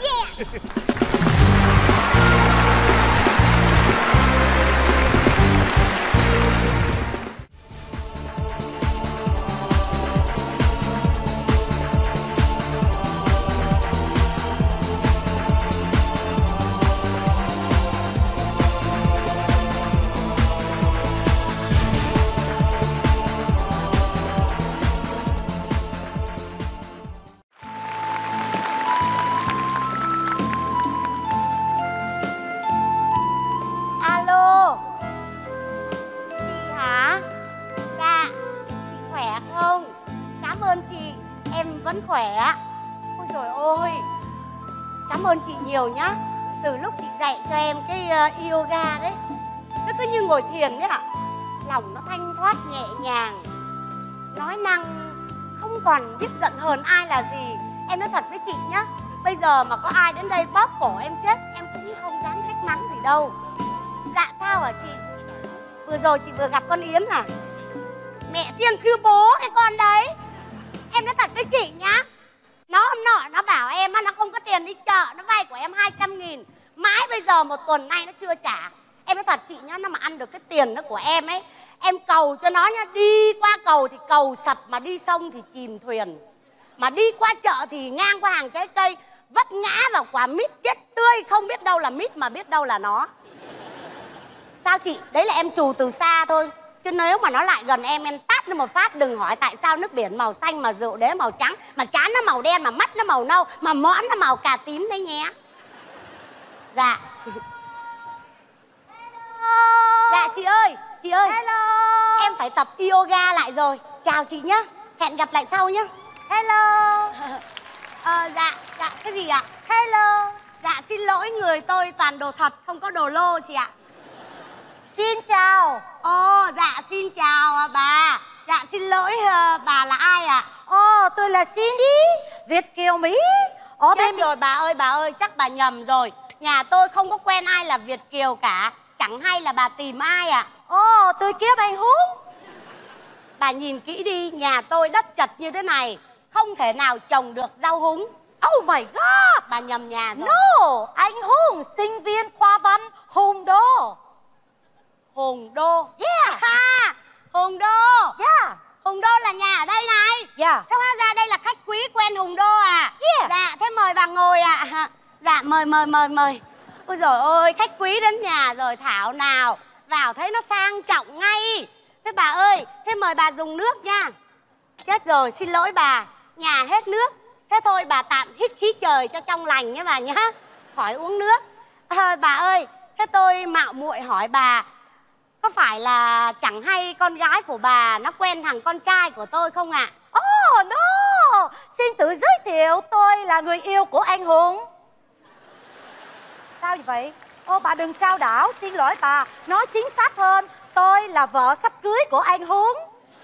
Nhiều nhá. Từ lúc chị dạy cho em cái uh, yoga đấy, nó cứ như ngồi thiền đấy ạ. Lòng nó thanh thoát nhẹ nhàng, nói năng không còn biết giận hờn ai là gì. Em nói thật với chị nhá, bây giờ mà có ai đến đây bóp cổ em chết, em cũng không dám trách mắng gì đâu. Dạ sao hả chị? Vừa rồi chị vừa gặp con Yến à? Mẹ tiên sư bố cái con đấy. Em nói thật với chị nhá, nó hôm nọ nó bảo em nó không có tiền đi chợ, nó vay của em hai trăm nghìn. Mãi bây giờ một tuần nay nó chưa trả. Em nói thật chị nhá, nó mà ăn được cái tiền đó của em ấy, em cầu cho nó nhá, đi qua cầu thì cầu sập, mà đi sông thì chìm thuyền, mà đi qua chợ thì ngang qua hàng trái cây vấp ngã vào quả mít chết tươi, không biết đâu là mít mà biết đâu là nó. Sao chị? Đấy là em trù từ xa thôi, chứ nếu mà nó lại gần em, em tát nó một phát. Đừng hỏi tại sao nước biển màu xanh mà rượu đế màu trắng, mà trán nó màu đen, mà mắt nó màu nâu, mà mõm nó màu cà tím đấy nhé. Dạ. Dạ chị ơi, chị ơi. Hello. Em phải tập yoga lại rồi. Chào chị nhá, hẹn gặp lại sau nhá. Hello. Ờ, dạ, dạ, cái gì ạ? Hello. Dạ, xin lỗi, người tôi toàn đồ thật, không có đồ lô chị ạ. Xin chào. Ồ, dạ, xin chào bà. Dạ, xin lỗi, bà là ai ạ? Ồ, tôi là Cindy, Việt kiều Mỹ. Ở Chết bên rồi bà ơi, bà ơi, chắc bà nhầm rồi. Nhà tôi không có quen ai là Việt kiều cả. Chẳng hay là bà tìm ai ạ? Ồ, tôi kiếm anh Húng. Bà nhìn kỹ đi, nhà tôi đất chật như thế này, không thể nào trồng được rau húng. Oh my god. Bà nhầm nhà rồi. No, anh Hùng, sinh viên khoa văn Hùng Đô. Hùng Đô. Yeah. Ha, Hùng Đô. Yeah. Hùng Đô là nhà ở đây này. Yeah. Thế hóa ra đây là khách quý quen Hùng Đô à? Yeah. Dạ, thế mời bà ngồi ạ. À. Dạ, mời mời mời mời. Ôi dồi ôi, khách quý đến nhà rồi, thảo nào vào thấy nó sang trọng ngay. Thế bà ơi, thế mời bà dùng nước nha. Chết rồi, xin lỗi bà, nhà hết nước. Thế thôi bà tạm hít khí trời cho trong lành nhé bà nhá, khỏi uống nước. À, bà ơi, thế tôi mạo muội hỏi bà, có phải là chẳng hay con gái của bà nó quen thằng con trai của tôi không ạ? À? Oh no, xin tự giới thiệu, tôi là người yêu của anh Hùng. Sao vậy? Ô bà đừng trao đảo, xin lỗi bà, nói chính xác hơn, tôi là vợ sắp cưới của anh Hùng.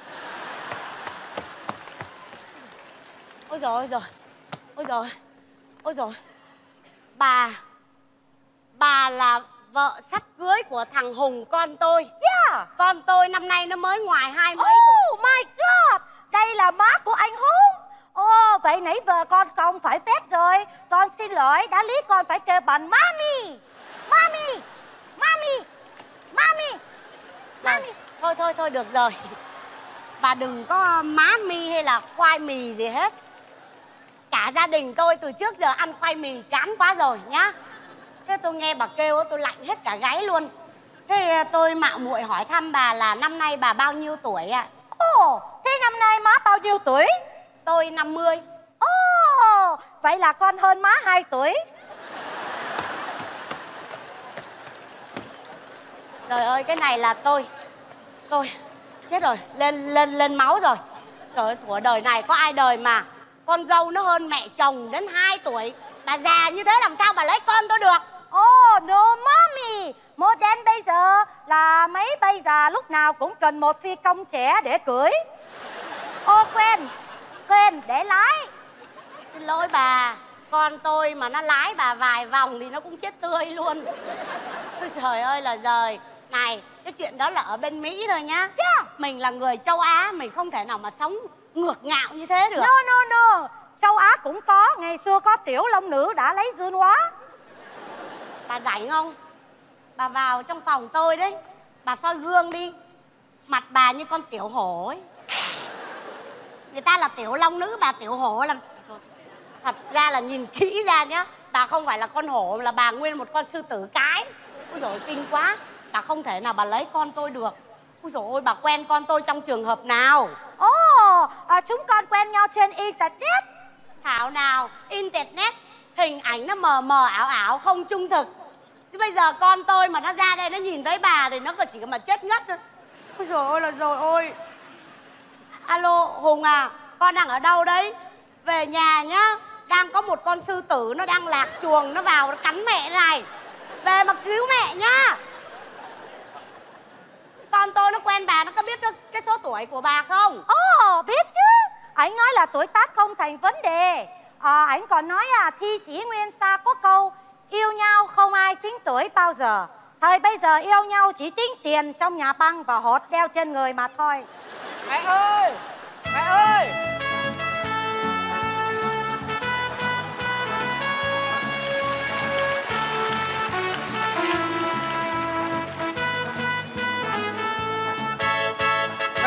Ôi rồi ôi rồi, ôi rồi, ôi rồi. Bà, bà là vợ sắp cưới của thằng Hùng con tôi. Yeah. Con tôi năm nay nó mới ngoài hai mấy oh tuổi. Oh my god, đây là má của anh Hùng. Ồ, vậy nãy giờ con không phải phép rồi. Con xin lỗi, đã lý con phải kêu bằng Mami. Mami, Mami, Mami, Mami. Thôi thôi thôi được rồi. Bà đừng có má mi hay là khoai mì gì hết. Cả gia đình tôi từ trước giờ ăn khoai mì chán quá rồi nhá. Thế tôi nghe bà kêu tôi lạnh hết cả gáy luôn. Thế tôi mạo muội hỏi thăm bà là năm nay bà bao nhiêu tuổi ạ? Ồ, thế năm nay má bao nhiêu tuổi? Tôi năm mươi. Ồ, vậy là con hơn má hai tuổi. Trời ơi, cái này là tôi Tôi chết rồi, lên lên lên máu rồi. Trời ơi, của đời này có ai đời mà con dâu nó hơn mẹ chồng đến hai tuổi. Bà già như thế làm sao bà lấy con tôi được? Oh no mommy, modern bây giờ là mấy bây giờ lúc nào cũng cần một phi công trẻ để cưới. Ô oh, quên, quên để lái. Xin lỗi bà, con tôi mà nó lái bà vài vòng thì nó cũng chết tươi luôn. Ôi trời ơi là trời. Này, cái chuyện đó là ở bên Mỹ thôi nhá. Yeah. Mình là người châu Á, mình không thể nào mà sống ngược ngạo như thế được. No no no, châu Á cũng có. Ngày xưa có tiểu long nữ đã lấy dương hóa. Bà rảnh không? Bà vào trong phòng tôi đấy, bà soi gương đi. Mặt bà như con tiểu hổ ấy. Người ta là tiểu long nữ, bà tiểu hổ làm. Thật ra là nhìn kỹ ra nhá, bà không phải là con hổ, là bà nguyên một con sư tử cái. Ôi dồi ôi, kinh quá. Bà không thể nào bà lấy con tôi được. Ôi dồi ôi, bà quen con tôi trong trường hợp nào? Ồ, oh, à, chúng con quen nhau trên internet. Thảo nào, internet hình ảnh nó mờ mờ ảo ảo, không trung thực. Chứ bây giờ con tôi mà nó ra đây nó nhìn thấy bà thì nó chỉ có mà chết ngất thôi. Ôi dồi ôi là rồi ôi. Alo Hùng à, con đang ở đâu đấy? Về nhà nhá. Đang có một con sư tử nó đang lạc chuồng, nó vào nó cắn mẹ này. Về mà cứu mẹ nhá. Con tôi nó quen bà, nó có biết cái số tuổi của bà không? Ồ, oh, biết chứ. Anh nói là tuổi tác không thành vấn đề. À, anh còn nói à, thi sĩ Nguyên Sa có câu yêu nhau không ai tính tuổi bao giờ. Thời bây giờ yêu nhau chỉ tính tiền trong nhà băng và hột đeo trên người mà thôi. Mẹ ơi, mẹ ơi.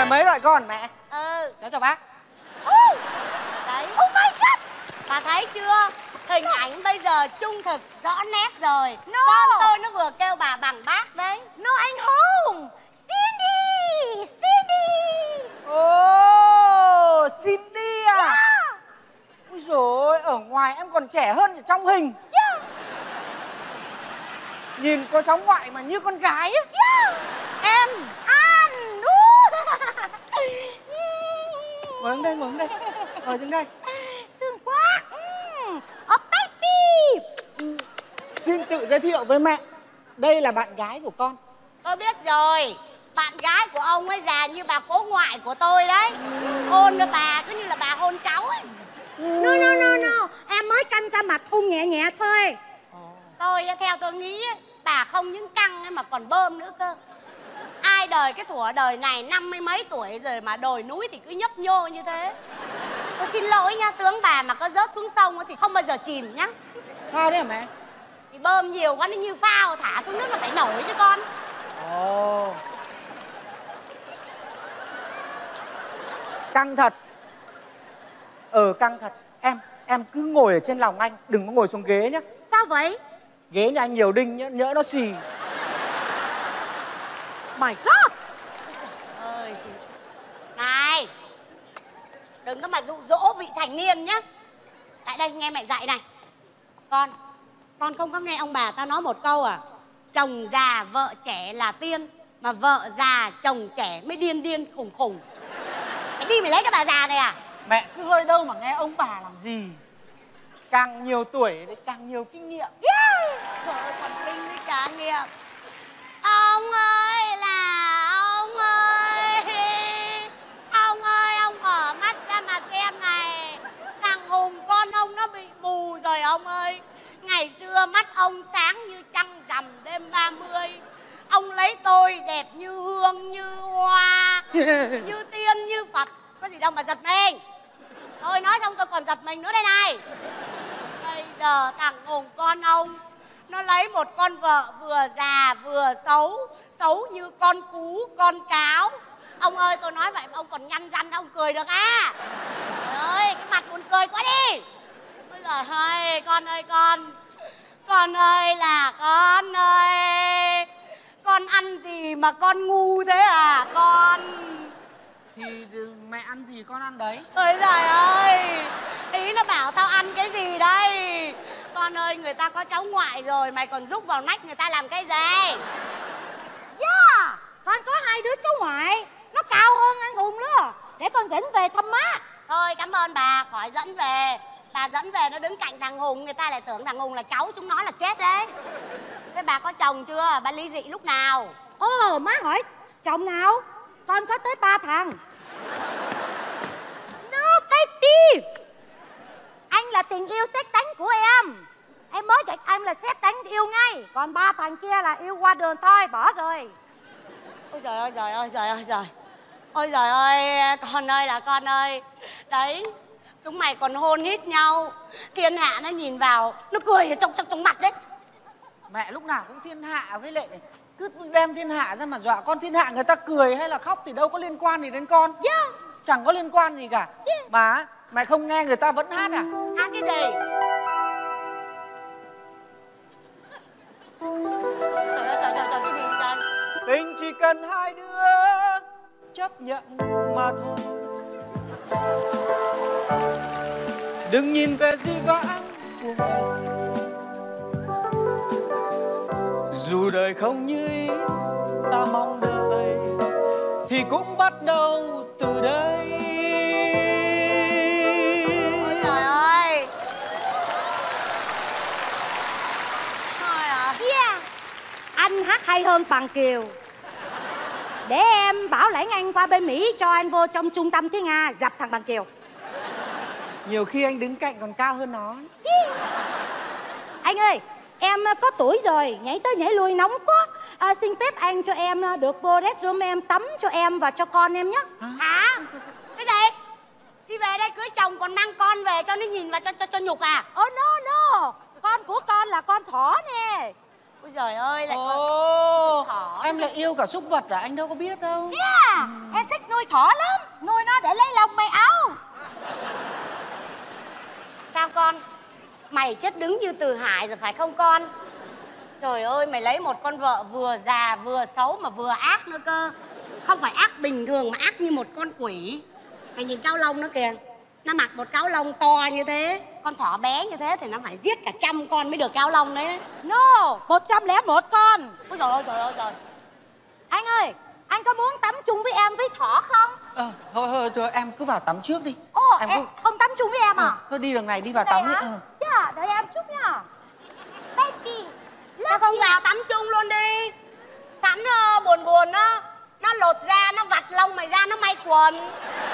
mấy loại con mẹ? Ừ. Cháu chào bác. Đấy. Oh my god. Bà thấy chưa? Hình ảnh bây giờ trung thực rõ nét rồi. No. Con tôi nó vừa kêu bà bằng bác đấy. No anh Hùng. Cindy. Cindy. Ồ, oh, Cindy à? Yeah. Ôi dồi ôi, ở ngoài em còn trẻ hơn ở trong hình. Yeah. Nhìn có cháu ngoại mà như con gái á. Yeah. Em An. Ngồi xuống đây, ngồi xuống đây. Ngồi xuống đây. Thương quá. Oh baby. Xin tự giới thiệu với mẹ. Đây là bạn gái của con. tôi biết rồi. Bạn gái của ông ấy già như bà cố ngoại của tôi đấy. Hôn cho bà cứ như là bà hôn cháu ấy. No no no no. Em mới canh ra mặt hôn nhẹ nhẹ thôi. Tôi theo tôi nghĩ bà không những căng ấy mà còn bơm nữa cơ. Ai đời cái thủa đời này năm mươi mấy tuổi rồi mà đồi núi thì cứ nhấp nhô như thế. Tôi xin lỗi nha, tướng bà mà có rớt xuống sông thì không bao giờ chìm nhá. Sao đấy hả mẹ? Thì bơm nhiều quá nó như phao, thả xuống nước là phải nổi chứ con. Ồ. Căng thật. Ừ căng thật. Em, em cứ ngồi ở trên lòng anh, đừng có ngồi xuống ghế nhá. Sao vậy? Ghế nhà anh nhiều đinh nhá, nhỡ nó xì. My god. Ơi. Này, đừng có mà dụ dỗ vị thành niên nhá. Lại đây nghe mẹ dạy này. Con, con không có nghe ông bà tao nói một câu à? Chồng già vợ trẻ là tiên, mà vợ già chồng trẻ mới điên điên khủng khủng. Mày đi mày lấy cái bà già này à? Mẹ cứ hơi đâu mà nghe ông bà làm gì. Càng nhiều tuổi thì càng nhiều kinh nghiệm. Yeah. Trời ơi, còn kinh với cả nghiệm. Ông ơi là ông ơi. Ông ơi, ông mở mắt ra mà xem này. Thằng Hùng con ông nó bị mù rồi ông ơi. Ngày xưa mắt ông sáng như trăng rằm đêm ba mươi. Ông lấy tôi đẹp như hương, như hoa, như tiên, như Phật. Có gì đâu mà giật mình. Thôi nói xong tôi còn giật mình nữa đây này. Bây giờ thằng Hùng con ông nó lấy một con vợ vừa già vừa xấu. Xấu như con cú, con cáo. Ông ơi tôi nói vậy mà ông còn nhăn răng ông cười được à? Trời ơi cái mặt buồn cười quá đi. Ôi giời ơi con ơi con. Con ơi là con ơi. Con ăn gì mà con ngu thế à con? Thì mẹ ăn gì con ăn đấy. Ôi giời ơi. Ý nó bảo tao ăn cái gì đây? Con ơi người ta có cháu ngoại rồi mày còn rúc vào nách người ta làm cái gì? Yeah. Con có hai đứa cháu ngoại. Nó cao hơn anh Hùng nữa. Để con dẫn về thăm má. Thôi cảm ơn bà khỏi dẫn về. Bà dẫn về nó đứng cạnh thằng Hùng. Người ta lại tưởng thằng Hùng là cháu chúng nó là chết đấy. Thế bà có chồng chưa? Bà ly dị lúc nào? Ồ oh, má hỏi chồng nào? Con có tới ba thằng. No baby. Anh là tình yêu sét đánh của em. Em mới gặp anh là sét đánh yêu ngay. Còn ba thằng kia là yêu qua đường thôi, bỏ rồi. Ôi giời ơi giời ơi giời ơi giời. Ôi giời ơi con ơi là con ơi. Đấy chúng mày còn hôn hít nhau. Thiên hạ nó nhìn vào nó cười ở trong trong trong mặt đấy. Mẹ lúc nào cũng thiên hạ với lại cứ đem thiên hạ ra mà dọa con. Thiên hạ người ta cười hay là khóc thì đâu có liên quan gì đến con. Yeah. Chẳng có liên quan gì cả. Yeah. Mà mày không nghe người ta vẫn hát à? Hát cái gì? Trời ơi trời trời trời cái gì trời? Tình chỉ cần hai đứa chấp nhận mà thôi. Đừng nhìn về dĩ vãng của ngày xưa. Dù đời không như ý ta mong đợi thì cũng bắt đầu từ đây. Ôi trời ơi. Thôi à. Yeah. Anh hát hay hơn Bằng Kiều. Để em bảo lãnh anh qua bên Mỹ cho anh vô trong trung tâm tiếng Nga dập thằng Bằng Kiều. Nhiều khi anh đứng cạnh còn cao hơn nó. Anh ơi, em có tuổi rồi, nhảy tới nhảy lui nóng quá. À, xin phép anh cho em được vô restroom em tắm cho em và cho con em nhé. Hả? Cái gì? Đi về đây cưới chồng còn mang con về cho nó nhìn và cho cho cho nhục à? Oh no no, con của con là con thỏ nè. Ôi giời ơi, lại còn Ồ, thỏ. em lại yêu cả súc vật à? Anh đâu có biết đâu. Yeah, em thích nuôi thỏ lắm. Nuôi nó để lấy lông may áo. Sao con? Mày chất đứng như Từ Hải rồi phải không con? Trời ơi, mày lấy một con vợ vừa già vừa xấu mà vừa ác nữa cơ. Không phải ác bình thường mà ác như một con quỷ. Mày nhìn cáo lông nó kìa. Nó mặc một cáo lông to như thế. Con thỏ bé như thế thì nó phải giết cả trăm con mới được cáo lông đấy. No, một trăm lẻ một con. Ôi trời ơi, trời ơi, trời. Anh ơi, anh có muốn tắm chung với em với thỏ không? Ờ, thôi, thôi, thôi, em cứ vào tắm trước đi. Ồ, em em cứ... không tắm chung với em à? Ờ, thôi đi đường này đi vào Đây tắm đi. hả? Ờ. Dạ, đợi em chút nha. Baby, Sao không vào tắm chung luôn đi? Sẵn uh, buồn buồn đó. Nó lột da, nó vặt lông mày ra, nó may quần.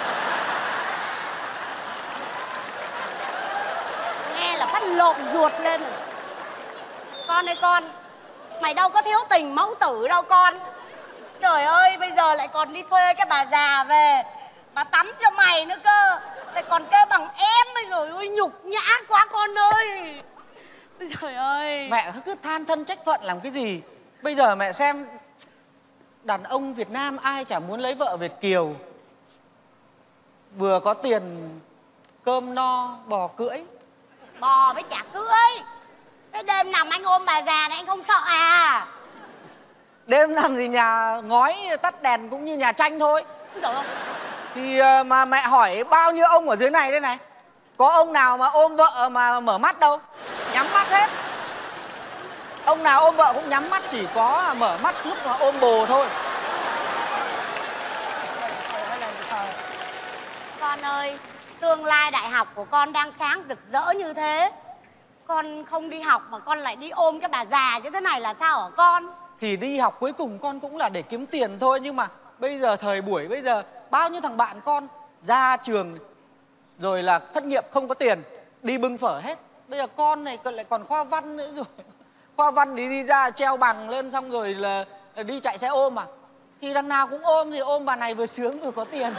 Nghe là phát lộn ruột lên rồi. Con ơi con, mày đâu có thiếu tình mẫu tử đâu con. Trời ơi, bây giờ lại còn đi thuê cái bà già về bà tắm cho mày nữa cơ. Lại còn kêu bằng em. Bây giờ ôi nhục nhã quá con ơi. Trời ơi. Mẹ cứ than thân trách phận làm cái gì. Bây giờ mẹ xem, đàn ông Việt Nam ai chả muốn lấy vợ Việt kiều. Vừa có tiền cơm no bò cưỡi. Bò với chả cưới. Cái đêm nằm anh ôm bà già này anh không sợ à? Đêm nằm thì nhà ngói tắt đèn cũng như nhà tranh thôi. Trời ơi. Thì mà mẹ hỏi bao nhiêu ông ở dưới này đây này, có ông nào mà ôm vợ mà mở mắt đâu, nhắm mắt hết. Ông nào ôm vợ cũng nhắm mắt, chỉ có mở mắt lúc mà ôm bồ thôi. Con ơi, tương lai đại học của con đang sáng rực rỡ như thế, con không đi học mà con lại đi ôm cái bà già như thế này là sao hả con? Thì đi học cuối cùng con cũng là để kiếm tiền thôi. Nhưng mà bây giờ thời buổi bây giờ bao nhiêu thằng bạn con ra trường rồi là thất nghiệp không có tiền, đi bưng phở hết. Bây giờ con này lại còn khoa văn nữa rồi. Khoa văn thì đi ra treo bằng lên xong rồi là đi chạy xe ôm à. Thì đằng nào cũng ôm, thì ôm bà này vừa sướng vừa có tiền.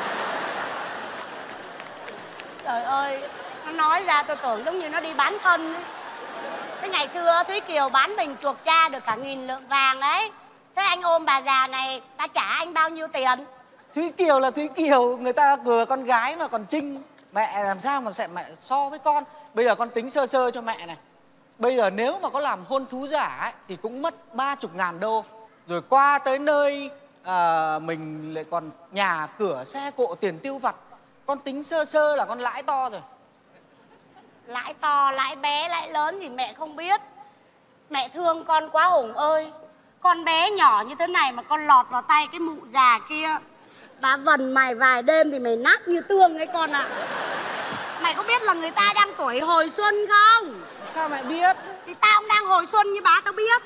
Trời ơi, nó nói ra tôi tưởng giống như nó đi bán thân ấy. Thế ngày xưa Thúy Kiều bán mình chuộc cha được cả nghìn lượng vàng đấy. Thế anh ôm bà già này, ta trả anh bao nhiêu tiền? Thúy Kiều là Thúy Kiều, người ta vừa con gái mà còn Trinh. Mẹ làm sao mà sẽ mẹ so với con. Bây giờ con tính sơ sơ cho mẹ này. Bây giờ nếu mà có làm hôn thú giả ấy, thì cũng mất ba chục ngàn đô. Rồi qua tới nơi à, mình lại còn nhà cửa xe cộ tiền tiêu vặt. Con tính sơ sơ là con lãi to rồi. Lãi to, lãi bé, lãi lớn gì mẹ không biết. Mẹ thương con quá Hùng ơi. Con bé nhỏ như thế này mà con lọt vào tay cái mụ già kia, bà vần mày vài đêm thì mày nát như tương ấy con ạ. À. Mày có biết là người ta đang tuổi hồi xuân không? Sao mẹ biết? Thì tao cũng đang hồi xuân như bà tao biết.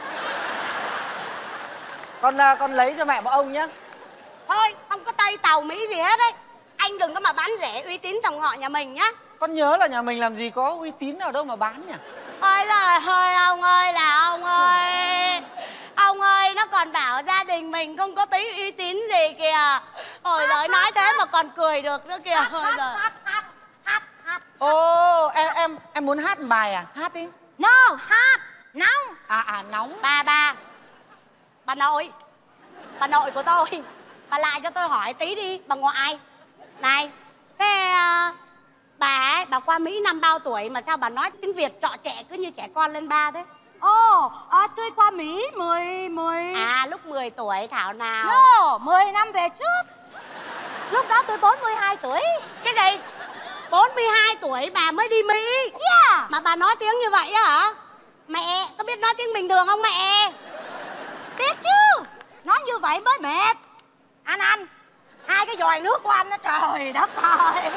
Con con lấy cho mẹ một ông nhé. Thôi, không có Tây Tàu Mỹ gì hết đấy. Anh đừng có mà bán rẻ uy tín dòng họ nhà mình nhá. Con nhớ là nhà mình làm gì có uy tín nào đâu mà bán nhỉ? Ôi giời ơi, ông ơi là ông ơi. Ông ơi, nó còn bảo gia đình mình không có tí uy tín gì kìa. Ôi giời, nói thế mà còn cười được nữa kìa. Ôi giời. Ồ, em em em muốn hát một bài à? Hát đi. No, hát, nóng. À à, nóng. Bà, bà, bà nội, bà nội của tôi, bà lại cho tôi hỏi tí đi, bà ngoại. Này, thế uh, bà ấy, bà qua Mỹ năm bao tuổi mà sao bà nói tiếng Việt trọ trẻ cứ như trẻ con lên ba thế? Ồ, à, tôi qua Mỹ mười, mười... À, lúc mười tuổi Thảo nào? No, mười năm về trước. Lúc đó tôi bốn mươi hai tuổi. Cái gì? bốn mươi hai tuổi bà mới đi Mỹ? Yeah. Mà bà nói tiếng như vậy á hả? Mẹ, có biết nói tiếng bình thường không mẹ? Biết chứ. Nói như vậy mới mệt. Anh anh, hai cái vòi nước của anh đó, trời đất ơi.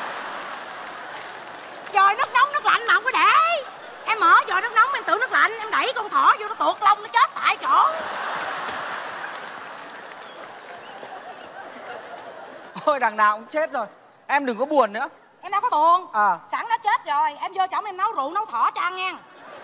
Vòi nước nóng nước lạnh mà không có để. Em mở vòi nước nóng em tự nước lạnh, em đẩy con thỏ vô nó tuột lông nó chết tại chỗ. Thôi đằng nào cũng chết rồi. Em đừng có buồn nữa. Em đâu có buồn. À. Sẵn nó chết rồi, em vô chồng em nấu rượu nấu thỏ cho ăn nha.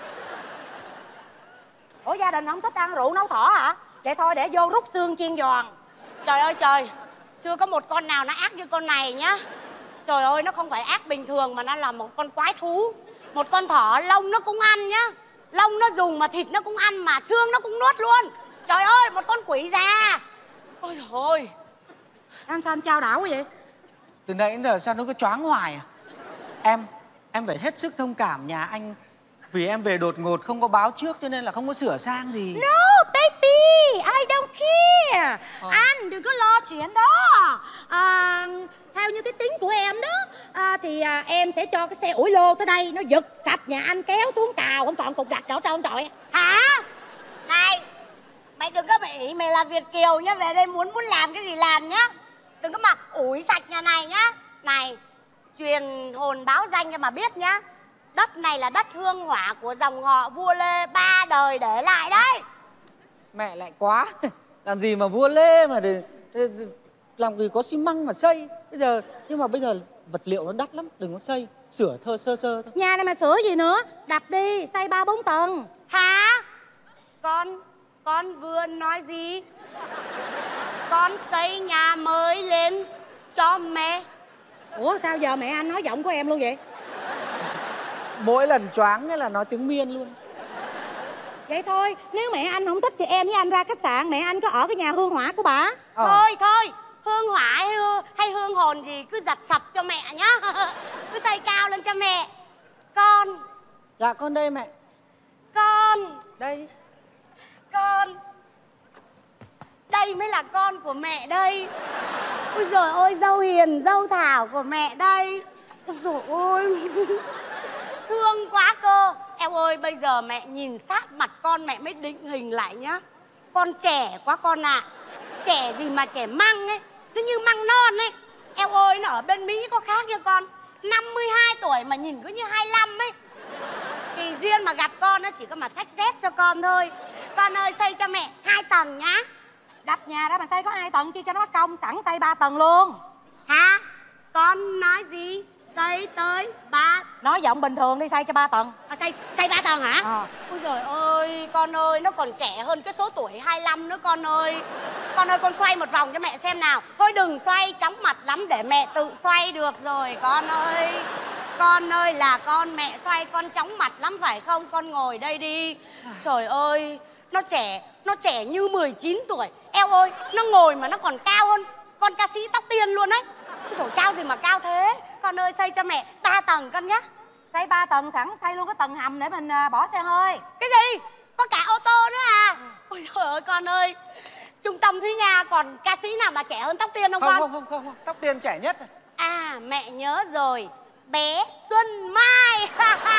Ủa gia đình không thích ăn rượu nấu thỏ hả? Vậy thôi để vô rút xương chiên giòn. Trời ơi trời, chưa có một con nào nó ác như con này nhá. Trời ơi, nó không phải ác bình thường mà nó là một con quái thú. Một con thỏ lông nó cũng ăn nhá. Lông nó dùng mà thịt nó cũng ăn mà xương nó cũng nuốt luôn. Trời ơi, một con quỷ già. Ôi trời ơi. Anh sao anh trao đảo quá vậy? Từ nãy đến giờ sao nó cứ choáng hoài à? Em, em phải hết sức thông cảm nhà anh. Vì em về đột ngột không có báo trước cho nên là không có sửa sang gì. No, baby, I don't care. Ờ. Anh đừng có lo chuyện đó. À, theo như cái tính của em đó, à, thì à, em sẽ cho cái xe ủi lô tới đây, nó giật sập nhà anh kéo xuống cào, không còn cục gạch nào trơn trọi. Hả? Này, mày đừng có mày mày là Việt kiều nhá, về đây muốn muốn làm cái gì làm nhá. Đừng có mà ủi sạch nhà này nhá. Này, truyền hồn báo danh cho mà biết nhá. Đất này là đất hương hỏa của dòng họ vua Lê ba đời để lại đấy. Mẹ lại quá. Làm gì mà vua Lê mà để, để, để, làm gì có xi măng mà xây. Bây giờ nhưng mà bây giờ vật liệu nó đắt lắm, đừng có xây, sửa thơ sơ sơ thôi. Nhà này mà sửa gì nữa, đập đi, xây ba bốn tầng. Hả? Con, con vừa nói gì? Con xây nhà mới lên cho mẹ. Ủa sao giờ mẹ anh nói giọng của em luôn vậy? Mỗi lần choáng là nói tiếng Miên luôn. Vậy thôi, nếu mẹ anh không thích thì em với anh ra khách sạn, mẹ anh có ở cái nhà hương hỏa của bà. Ờ. Thôi thôi, hương hỏa hay, hương, hay hương hồn gì cứ giặt sập cho mẹ nhá. Cứ xây cao lên cho mẹ. Con. Dạ con đây mẹ. Con. Đây. Con. Đây mới là con của mẹ đây. Ôi giời ơi, dâu hiền, dâu thảo của mẹ đây. Ôi giời ơi. Thương quá cơ. Em ơi, bây giờ mẹ nhìn sát mặt con mẹ mới định hình lại nhá. Con trẻ quá con ạ. À. Trẻ gì mà trẻ măng ấy. Nó như măng non ấy. Em ơi, nó ở bên Mỹ có khác nha con. Năm mươi hai tuổi mà nhìn cứ như hai mươi lăm ấy. Thì duyên mà gặp con nó chỉ có mà xách dép cho con thôi. Con ơi, xây cho mẹ hai tầng nhá. Đập nhà đó mà xây có hai tầng chứ cho nó công, sẵn xây ba tầng luôn. Hả? Con nói gì? Xây tới ba. Nói giọng bình thường đi, xây cho ba tầng. À, xây xây ba tầng hả? À. Ôi giời ơi, con ơi, nó còn trẻ hơn cái số tuổi hai mươi lăm nữa con ơi. Con ơi, con xoay một vòng cho mẹ xem nào. Thôi đừng xoay chóng mặt lắm để mẹ tự xoay được rồi con ơi. Con ơi, là con mẹ xoay con chóng mặt lắm phải không? Con ngồi đây đi. Trời ơi, nó trẻ, nó trẻ như mười chín tuổi. Eo ơi, nó ngồi mà nó còn cao hơn con ca sĩ Tóc Tiên luôn đấy. Rồi cao gì mà cao thế. Con ơi, xây cho mẹ ba tầng con nhá. Xây ba tầng sẵn, xây luôn cái tầng hầm để mình bỏ xe hơi. Cái gì? Có cả ô tô nữa à? Ừ. Ôi trời ơi con ơi. Trung tâm Thúy Nga còn ca sĩ nào mà trẻ hơn Tóc Tiên không, không con? Không không không không, Tóc Tiên trẻ nhất. À, mẹ nhớ rồi. Bé Xuân Mai.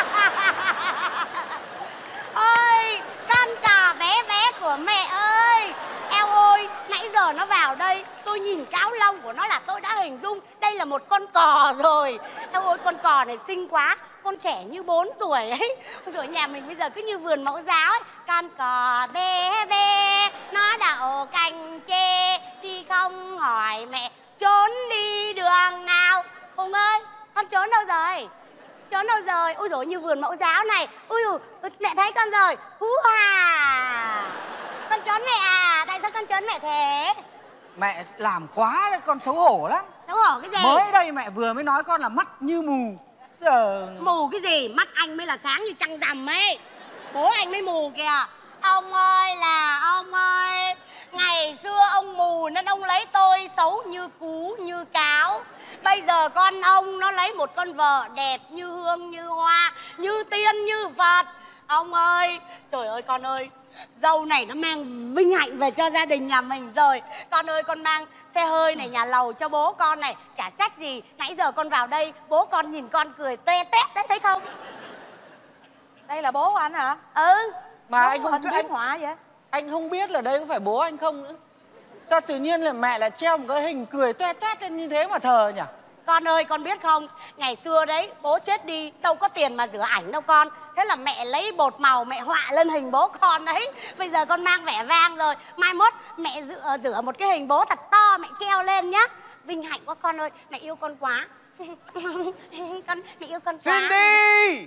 Ôi, con cò bé bé của mẹ ơi. Eo ơi, nãy giờ nó vào đây, tôi nhìn cáo lông của nó là tôi đã hình dung đây là một con cò rồi. Eo ơi, con cò này xinh quá. Con trẻ như bốn tuổi ấy. Rồi nhà mình bây giờ cứ như vườn mẫu giáo ấy. Con cò bé bé, nó đậu cành tre, đi không hỏi mẹ, trốn đi đường nào. Hùng ơi, con trốn đâu rồi? Trốn đâu rồi? Ôi dồi, như vườn mẫu giáo này. Ôi dồi, mẹ thấy con rồi. Hú hà. Con trốn mẹ à? Tại sao con trốn mẹ thế? Mẹ làm quá đấy, con xấu hổ lắm. Xấu hổ cái gì? Mới đây mẹ vừa mới nói con là mắt như mù. Giờ... Mù cái gì? Mắt anh mới là sáng như trăng rằm ấy. Bố anh mới mù kìa. Ông ơi là ông ơi, ngày xưa ông mù nên ông lấy tôi xấu như cú như cáo. Bây giờ con ông nó lấy một con vợ đẹp như hương như hoa, như tiên như Phật. Ông ơi, trời ơi con ơi, dâu này nó mang vinh hạnh về cho gia đình nhà mình rồi. Con ơi, con mang xe hơi này, nhà lầu cho bố con này. Chả trách gì, nãy giờ con vào đây, bố con nhìn con cười toe toét đấy, thấy không? Đây là bố của anh hả? Ừ. Mà Bố anh không hình anh, biến họa vậy? Anh không biết là đây có phải bố anh không nữa. Sao tự nhiên là mẹ lại treo một cái hình cười toe toét lên như thế mà thờ nhỉ? Con ơi, con biết không, ngày xưa đấy, bố chết đi, đâu có tiền mà rửa ảnh đâu con. Thế là mẹ lấy bột màu, mẹ họa lên hình bố con đấy. Bây giờ con mang vẻ vang rồi, mai mốt mẹ rửa, rửa một cái hình bố thật to, mẹ treo lên nhá. Vinh hạnh quá con ơi, mẹ yêu con quá. Con, mẹ yêu con quá. Cindy!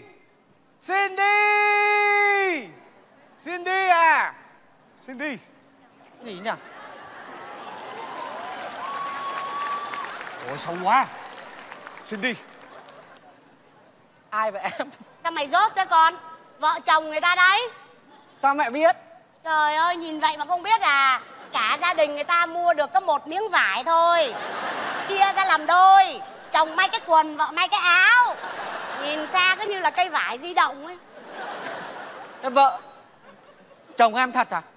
Cindy! Cindy à? Cindy! Gì nhỉ? Ôi xấu quá. Cindy. Ai vậy em? Sao mày dốt thế con? Vợ chồng người ta đấy. Sao mẹ biết? Trời ơi, nhìn vậy mà không biết à? Cả gia đình người ta mua được có một miếng vải thôi, chia ra làm đôi, chồng may cái quần, vợ may cái áo. Nhìn xa cứ như là cây vải di động ấy. Em vợ, chồng em thật à?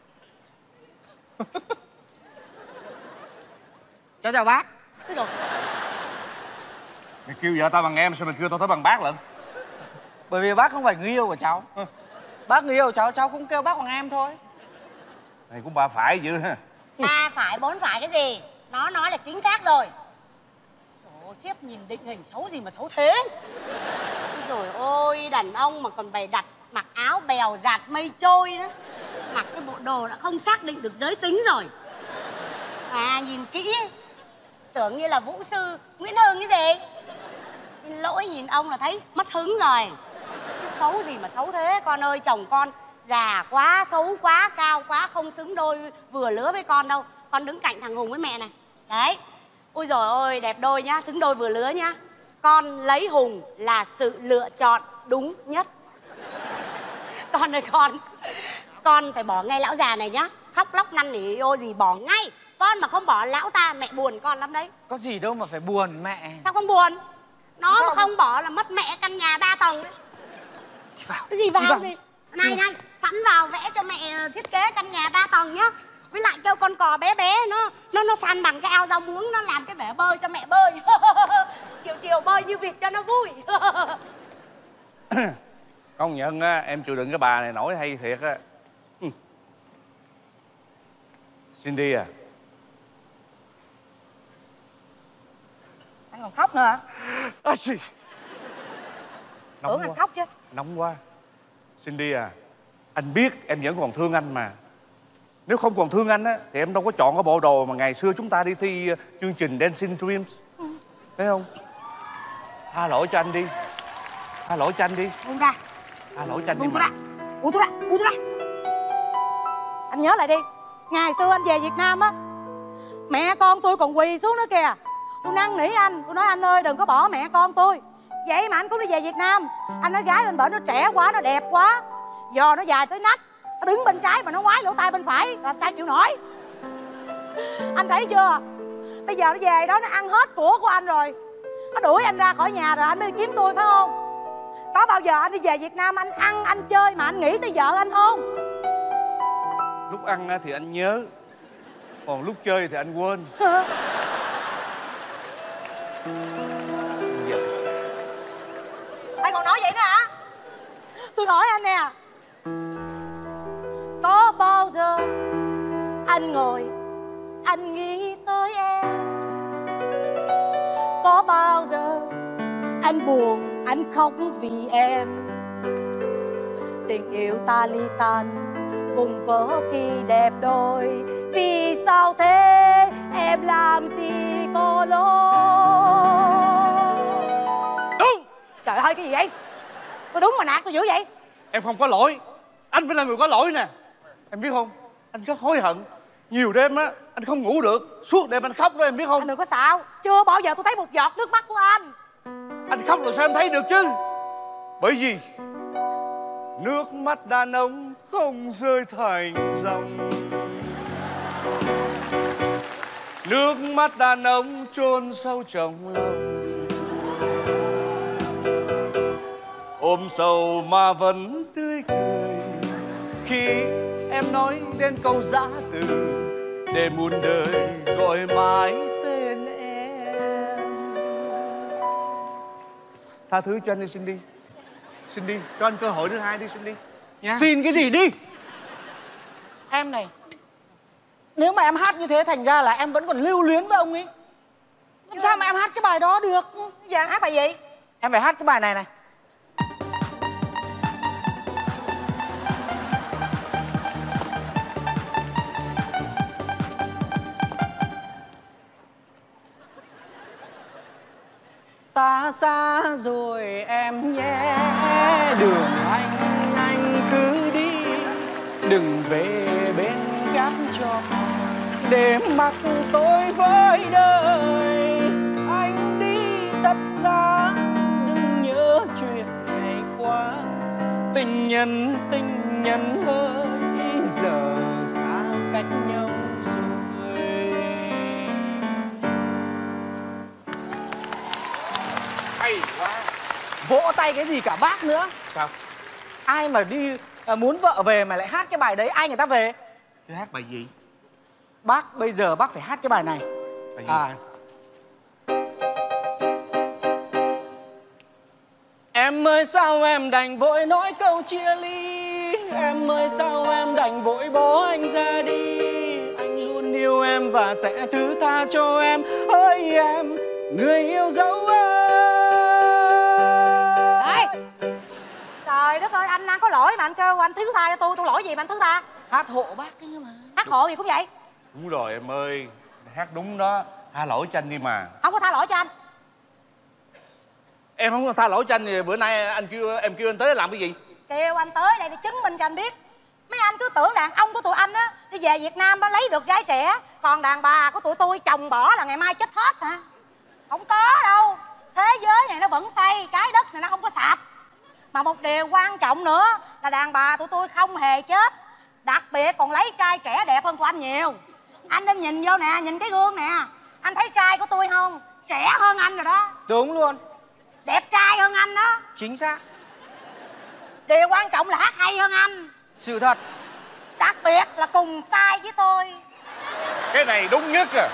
Cháu chào bác. Thế rồi. Mày kêu vợ tao bằng em, sao mày kêu tao tới bằng bác lận? Bởi vì bác không phải người yêu của cháu. Bác người yêu của cháu, cháu cũng kêu bác bằng em thôi. Này cũng ba phải dữ ha. Ba phải bốn phải cái gì? Nó nói là chính xác rồi. Trời khiếp, nhìn định hình xấu gì mà xấu thế. Rồi ôi, đàn ông mà còn bày đặt mặc áo bèo giạt mây trôi nữa, mặc cái bộ đồ đã không xác định được giới tính rồi. À, nhìn kỹ tưởng như là vũ sư Nguyễn Hưng cái gì. Xin lỗi, nhìn ông là thấy mất hứng rồi. Cái xấu gì mà xấu thế. Con ơi, chồng con già quá, xấu quá, cao quá, không xứng đôi vừa lứa với con đâu. Con đứng cạnh thằng Hùng với mẹ này. Đấy. Ôi dồi ôi, đẹp đôi nhá, xứng đôi vừa lứa nhá. Con lấy Hùng là sự lựa chọn đúng nhất. Con ơi con, con phải bỏ ngay lão già này nhá. Khóc lóc năn nỉ ô gì bỏ ngay. Con mà không bỏ lão ta mẹ buồn con lắm đấy. Có gì đâu mà phải buồn mẹ. Sao không buồn? Nó Sao mà không bỏ là mất mẹ căn nhà ba tầng đấy. Thì vào. Cái gì vào, vào. gì? Này này, sẵn vào vẽ cho mẹ thiết kế căn nhà ba tầng nhá. Với lại kêu con cò bé bé nó nó nó san bằng cái ao rau muống, nó làm cái bể bơi cho mẹ bơi. Chiều chiều bơi như vịt cho nó vui. Công nhận á, em chịu đựng cái bà này nổi hay thiệt á. Cindy à, Anh còn khóc nữa hả? à xì. Nóng Tưởng anh quá. khóc chứ. Nóng quá. Cindy à, anh biết em vẫn còn thương anh mà. Nếu không còn thương anh á thì em đâu có chọn cái bộ đồ mà ngày xưa chúng ta đi thi uh, chương trình Dancing Dreams. Ừ. Thấy không? Tha lỗi cho anh đi. Tha lỗi cho anh đi. Buông ra. Tha lỗi cho anh đi Buông tôi mà. ra. Buông tôi ra. Buông tôi ra. Anh nhớ lại đi. Ngày xưa anh về Việt Nam á, mẹ con tôi còn quỳ xuống nữa kìa. Tôi năn nỉ anh, tôi nói anh ơi đừng có bỏ mẹ con tôi. Vậy mà anh cũng đi về Việt Nam. Anh nói gái bên bển nó trẻ quá, nó đẹp quá, giò nó dài tới nách, nó đứng bên trái mà nó ngoái lỗ tai bên phải, làm sao chịu nổi. Anh thấy chưa? Bây giờ nó về đó nó ăn hết của của anh rồi. Nó đuổi anh ra khỏi nhà rồi anh mới đi kiếm tôi phải không? Có bao giờ anh đi về Việt Nam anh ăn, anh chơi mà anh nghĩ tới vợ anh không? Lúc ăn á thì anh nhớ, còn lúc chơi thì anh quên. Dạ. Anh còn nói vậy nữa hả? Tôi hỏi anh nè, có bao giờ anh ngồi anh nghĩ tới em? Có bao giờ anh buồn anh khóc vì em? Tình yêu ta ly tan vùng vỡ khi đẹp đôi. Vì sao thế em làm gì có lỗi? Đúng. Trời ơi cái gì vậy? Tôi đúng mà nạt tôi dữ vậy? Em không có lỗi, anh mới là người có lỗi nè. Em biết không, anh rất hối hận. Nhiều đêm á anh không ngủ được, suốt đêm anh khóc đó em biết không? Anh đừng có xạo, chưa bao giờ tôi thấy một giọt nước mắt của anh. Anh khóc rồi sao em thấy được chứ? Bởi vì nước mắt đàn ông không rơi thành dòng, nước mắt đàn ông chôn sâu trong lòng. Ôm sầu mà vẫn tươi cười khi em nói đến câu giã từ, để muôn đời gọi mãi tên em. Tha thứ cho anh đi Cindy. Cindy, cho anh cơ hội thứ hai đi Cindy. Nha. Xin cái gì đi? Em này, nếu mà em hát như thế thành ra là em vẫn còn lưu luyến với ông ấy. Làm sao mà em hát cái bài đó được? Giờ anh hát bài gì? Em phải hát cái bài này này. Ta xa rồi em nhé, đường anh anh cứ đi, đừng về bên gác cho để mặc tôi với đời. Anh đi thật xa, đừng nhớ chuyện ngày qua, tình nhân tình nhân hỡi giờ xa cách nhau rồi. Hay quá. Vỗ tay cái gì cả bác nữa. Sao? Ai mà đi à, muốn vợ về mà lại hát cái bài đấy, ai người ta về? Tôi hát bài gì? Bác bây giờ bác phải hát cái bài này. Bài gì? À. Em ơi sao em đành vội nói câu chia ly, em ơi sao em đành vội bỏ anh ra đi. Anh luôn yêu em và sẽ thứ tha cho em, hỡi em người yêu dấu ơi. Trời đất ơi, anh đang có lỗi mà anh kêu anh thứ tha cho tôi, tôi lỗi gì mà anh thứ tha? Hát hộ bác đấy mà. Hát hộ gì cũng vậy. Đúng rồi em ơi, hát đúng đó. Tha lỗi cho anh đi mà. Không có tha lỗi cho anh. Em không tha lỗi cho anh thì bữa nay anh kêu em kêu anh tới làm cái gì? Kêu anh tới đây để chứng minh cho anh biết. Mấy anh cứ tưởng đàn ông của tụi anh á đi về Việt Nam nó lấy được gái trẻ, còn đàn bà của tụi tôi chồng bỏ là ngày mai chết hết hả? Không có đâu. Thế giới này nó vẫn xoay, cái đất này nó không có sạp. Mà một điều quan trọng nữa là đàn bà tụi tôi không hề chết, đặc biệt còn lấy trai trẻ đẹp hơn của anh nhiều. Anh nên nhìn vô nè, nhìn cái gương nè, anh thấy trai của tôi không? Trẻ hơn anh rồi đó. Đúng luôn. Đẹp trai hơn anh đó. Chính xác. Điều quan trọng là hát hay hơn anh. Sự thật. Đặc biệt là cùng sai với tôi. Cái này đúng nhất à.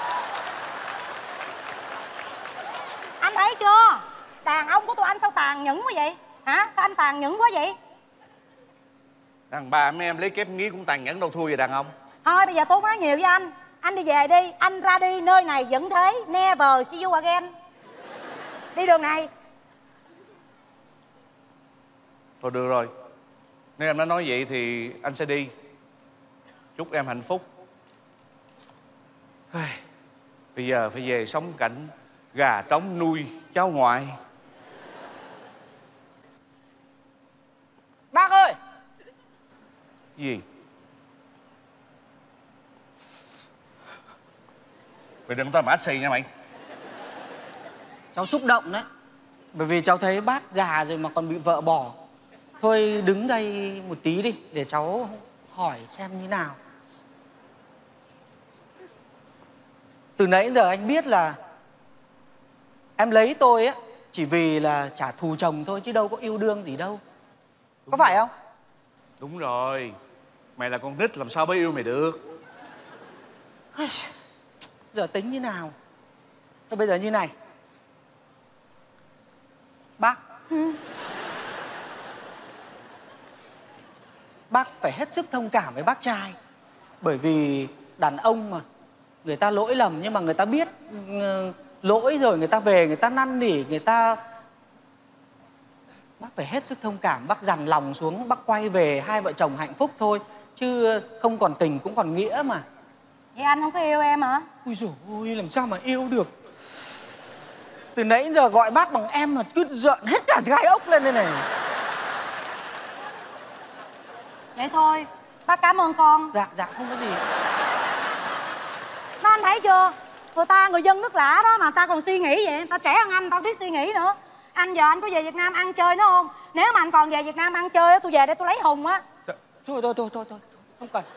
Anh thấy chưa? Đàn ông của tụi anh sao tàn nhẫn quá vậy? Hả? Sao anh tàn nhẫn quá vậy? Đàn bà mấy em lấy kép nghĩ cũng tàn nhẫn đâu thua về đàn ông. Thôi bây giờ tôi không nói nhiều với anh. Anh đi về đi, anh ra đi, nơi này vẫn thế. Never see you again. Đi đường này. Thôi được rồi, nếu em đã nói vậy thì anh sẽ đi. Chúc em hạnh phúc. Bây giờ phải về sống cảnh gà trống nuôi cháu ngoại. Bác ơi. Gì? Mày đừng tao mã xì nha mày. Cháu xúc động đấy. Bởi vì cháu thấy bác già rồi mà còn bị vợ bỏ. Thôi đứng đây một tí đi để cháu hỏi xem như nào. Từ nãy giờ anh biết là em lấy tôi á chỉ vì là trả thù chồng thôi chứ đâu có yêu đương gì đâu. Đúng có phải rồi. Không? Đúng rồi. Mày là con nít làm sao mới yêu mày được. Giờ tính như nào? Thôi bây giờ như này. Bác. Ừ. Bác phải hết sức thông cảm với bác trai. Bởi vì đàn ông mà, người ta lỗi lầm nhưng mà người ta biết uh, lỗi rồi người ta về, người ta năn nỉ, người ta... Bác phải hết sức thông cảm, bác dằn lòng xuống, bác quay về hai vợ chồng hạnh phúc thôi. Chứ không còn tình cũng còn nghĩa mà. Vậy anh không có yêu em hả? Ôi dồi ôi, làm sao mà yêu được. Từ nãy đến giờ gọi bác bằng em mà cứ giận hết cả gai ốc lên đây này. Vậy thôi, bác cảm ơn con. Dạ, dạ, không có gì. Nó anh thấy chưa? Người ta, người dân nước lạ đó mà người ta còn suy nghĩ vậy. Người ta trẻ hơn anh, người ta biết suy nghĩ nữa. Anh giờ anh có về Việt Nam ăn chơi nữa không? Nếu mà anh còn về Việt Nam ăn chơi, tôi về để tôi lấy Hùng á. Thôi, thôi, thôi, thôi, thôi, không cần.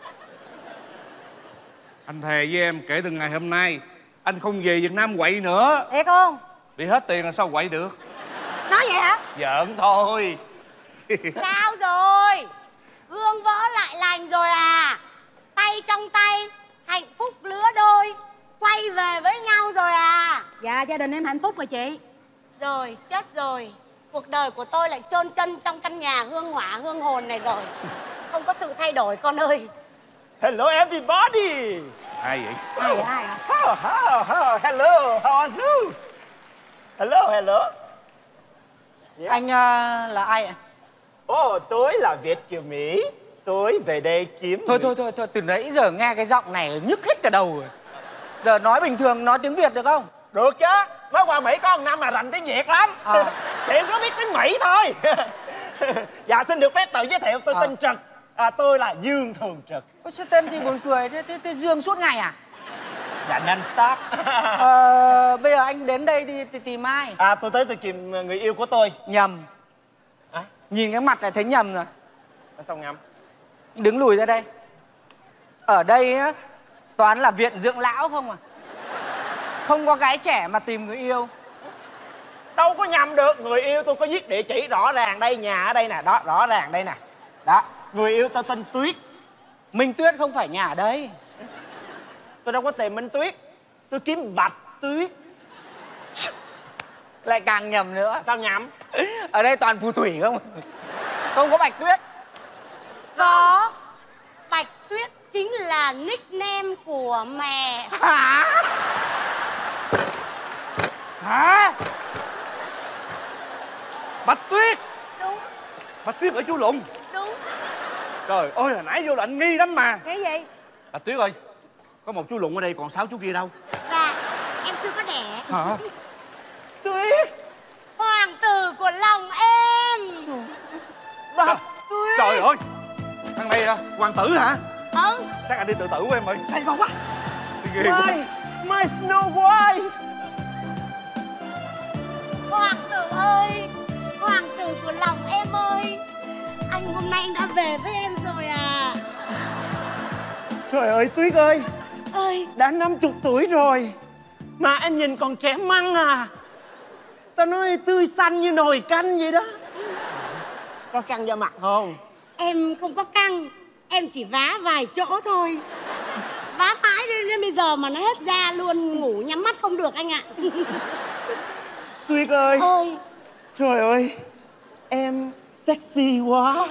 Anh thề với em kể từ ngày hôm nay anh không về Việt Nam quậy nữa. Thiệt không? Bị hết tiền là sao quậy được. Nói vậy hả? Giỡn thôi. Sao rồi? Gương vỡ lại lành rồi à? Tay trong tay, hạnh phúc lứa đôi, quay về với nhau rồi à? Dạ, gia đình em hạnh phúc rồi chị. Rồi, chết rồi. Cuộc đời của tôi lại chôn chân trong căn nhà hương hỏa hương hồn này rồi. Không có sự thay đổi con ơi. Hello everybody. Ai vậy? Ai vậy, ai vậy? Oh, oh, oh, hello, how are you? Hello, hello. Yeah. Anh uh, là ai ạ? Ồ, oh, tôi là Việt kiều Mỹ. Tôi về đây kiếm... Thôi, thôi, thôi, thôi, từ nãy giờ nghe cái giọng này nhức hết cả đầu rồi. Giờ nói bình thường, nói tiếng Việt được không? Được chứ, mới qua Mỹ có một năm mà rành tiếng Việt lắm. À. Chị có biết tiếng Mỹ thôi. Dạ, xin được phép tự giới thiệu, tôi à. tên Trực. À, tôi là Dương Thường Trực. Ôi, sao tên gì buồn cười, thế, thế, thế Dương suốt ngày à? Dạ, non stop. Ờ, bây giờ anh đến đây đi, đi tìm ai? À, tôi tới tôi tìm người yêu của tôi. Nhầm. À? Nhìn cái mặt này thấy nhầm rồi. Sao ngầm? Đứng lùi ra đây. Ở đây á toàn là viện dưỡng lão không à. Không có gái trẻ mà tìm người yêu. Đâu có nhầm được, người yêu tôi có viết địa chỉ rõ ràng đây, nhà ở đây nè, đó, rõ ràng đây nè. Đó, người yêu tôi tên Tuyết. Minh Tuyết không phải nhà ở đây. Tôi đâu có tìm Minh Tuyết, tôi kiếm Bạch Tuyết. Lại càng nhầm nữa. Sao nhầm? Ở đây toàn phù thủy không? Không có Bạch Tuyết. Có. Bạch Tuyết chính là nickname của mẹ. Hả? Hả? Bạch Tuyết. Đúng. Bạch Tuyết ở chú Lùng. Đúng. Trời ơi, hồi nãy vô là anh nghi lắm mà. Cái gì? Bạch Tuyết ơi, có một chú Lùng ở đây, còn sáu chú kia đâu? Dạ, em chưa có đẻ. Hả? Tuyết, hoàng tử của lòng em. Bạch Tuyết. Trời ơi, thằng này là hoàng tử hả? Ừ. Chắc anh đi tự tử của em ơi. Hay quá. Ghê quá. My, my Snow White. Hoàng tử ơi, hoàng tử của lòng em ơi, anh hôm nay anh đã về với em rồi à? Trời ơi Tuyết ơi, Ơi, đã năm chục tuổi rồi mà em nhìn còn trẻ măng à. Tao nói tươi xanh như nồi canh vậy đó. Có căng da mặt không? em không có căng, em chỉ vá vài chỗ thôi. Vá mãi đến bây giờ mà nó hết da luôn, ngủ nhắm mắt không được anh ạ. Tuyết ơi. Ôi, Trời ơi, em sexy quá.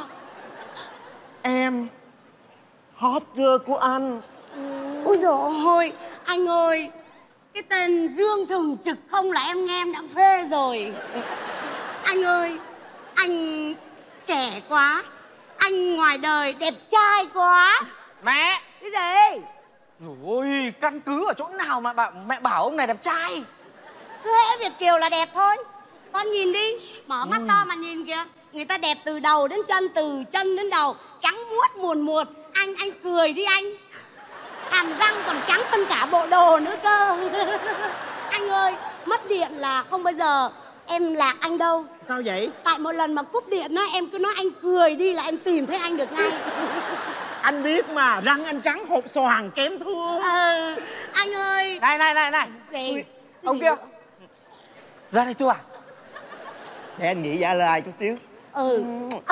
Em hot girl của anh. ôi dồi ôi, anh ơi, cái tên Dương Thường Trực không là em nghe em đã phê rồi. Anh ơi, anh trẻ quá, anh ngoài đời đẹp trai quá. Mẹ. Cái gì? Ôi, căn cứ ở chỗ nào mà bà, mẹ bảo ông này đẹp trai? Cứ hễ Việt Kiều là đẹp thôi. Con nhìn đi, mở mắt to mà nhìn kìa. Người ta đẹp từ đầu đến chân, từ chân đến đầu, trắng muốt muồn muột. Anh, anh cười đi anh. Hàm răng còn trắng hơn cả bộ đồ nữa cơ. Anh ơi, mất điện là không bao giờ em lạc anh đâu. Sao vậy? Tại một lần mà cúp điện á, em cứ nói anh cười đi là em tìm thấy anh được ngay. Anh biết mà, răng anh trắng hột xoàn kém thua. Ờ, anh ơi. Này, này, này, này. Gì? Ui, ông kia. Ra đây tôi à? Để anh nghĩ giả lời chút xíu. Ừ. À.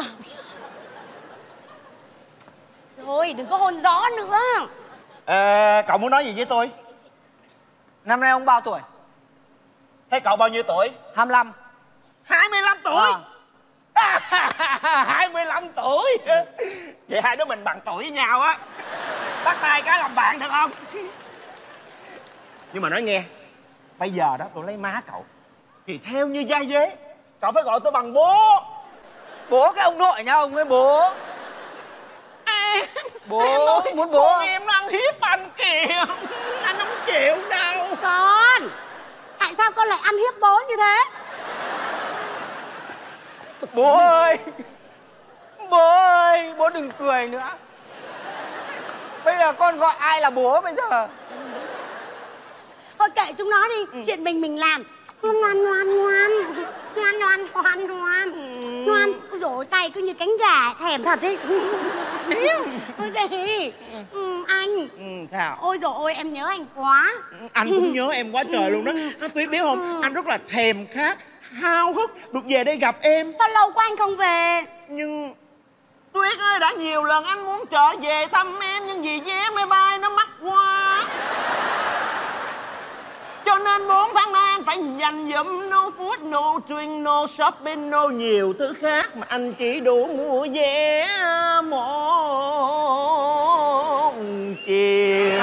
Rồi, đừng có hôn gió nữa. Ờ, cậu muốn nói gì với tôi? Năm nay ông bao tuổi? Thế cậu bao nhiêu tuổi? hai mươi lăm. hai mươi lăm tuổi. À. hai mươi lăm tuổi. Vậy hai đứa mình bằng tuổi với nhau á. Bắt tay cái làm bạn được không? Nhưng mà nói nghe, bây giờ đó tôi lấy má cậu thì theo như gia dế, cậu phải gọi tôi bằng bố. Bố cái ông nội nha ông ấy bố. Em, Bố, em ơi, muốn bố. con em nó ăn hiếp anh kìa. Anh không chịu đâu. Con, tại sao con lại ăn hiếp bố như thế? Bố ơi. Bố ơi, bố đừng cười nữa. Bây giờ con gọi ai là bố bây giờ? Thôi kệ chúng nó đi, ừ. Chuyện mình mình làm. Ngoan ngoan ngoan ngoan ngoan ngoan ngoan ngoan ngoan. Ôi dồi ôi, tay cứ như cánh gà, thèm thật ý. Ôi gì? Ừ, anh. Ừ, sao? Ôi dồi ôi, em nhớ anh quá. Anh cũng nhớ em quá trời luôn đó. Nó Tuyết biết không, anh rất là thèm khát, háo hức được về đây gặp em. Sao lâu quá anh không về? Nhưng Tuyết ơi, đã nhiều lần anh muốn trở về thăm em, nhưng vì vé máy bay nó mắc quá, cho nên bốn tháng nay anh phải dành dụm no food, no drink, no shopping, no nhiều thứ khác, mà anh chỉ đủ mua vé một chiều.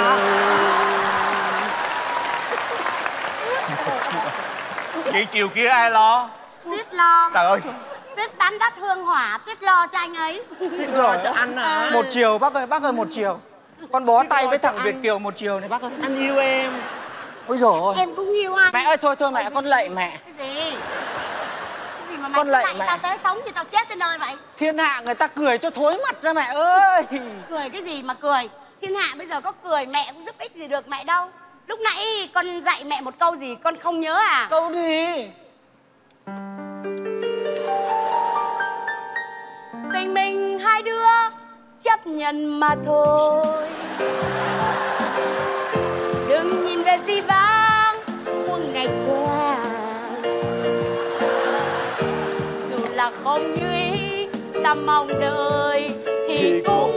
Vậy chiều kia ai lo? Tuyết lo. Trời ơi. Tuyết bán đắt hương hỏa, Tuyết lo cho anh ấy. Tuyết lo cho anh à? Một chiều bác ơi, bác ơi một chiều. Con bó tay với thằng Việt Kiều một chiều này bác ơi. Anh yêu em. Ôi dồi ôi. Em cũng yêu anh. Mẹ ơi thôi thôi mẹ, con lạy mẹ. Cái gì? Cái gì mà mày Con cứ lạy lạy mẹ. tao tới sống thì tao chết tới nơi vậy? Thiên hạ người ta cười cho thối mặt ra mẹ ơi. Cười cái gì mà cười? Thiên hạ bây giờ có cười mẹ cũng giúp ích gì được mẹ đâu. Lúc nãy con dạy mẹ một câu gì con không nhớ à? Câu gì? Tình mình hai đứa chấp nhân mà thôi. Đừng nhìn về di vãng muôn ngày qua, dù là không như ý ta mong đợi thì cũng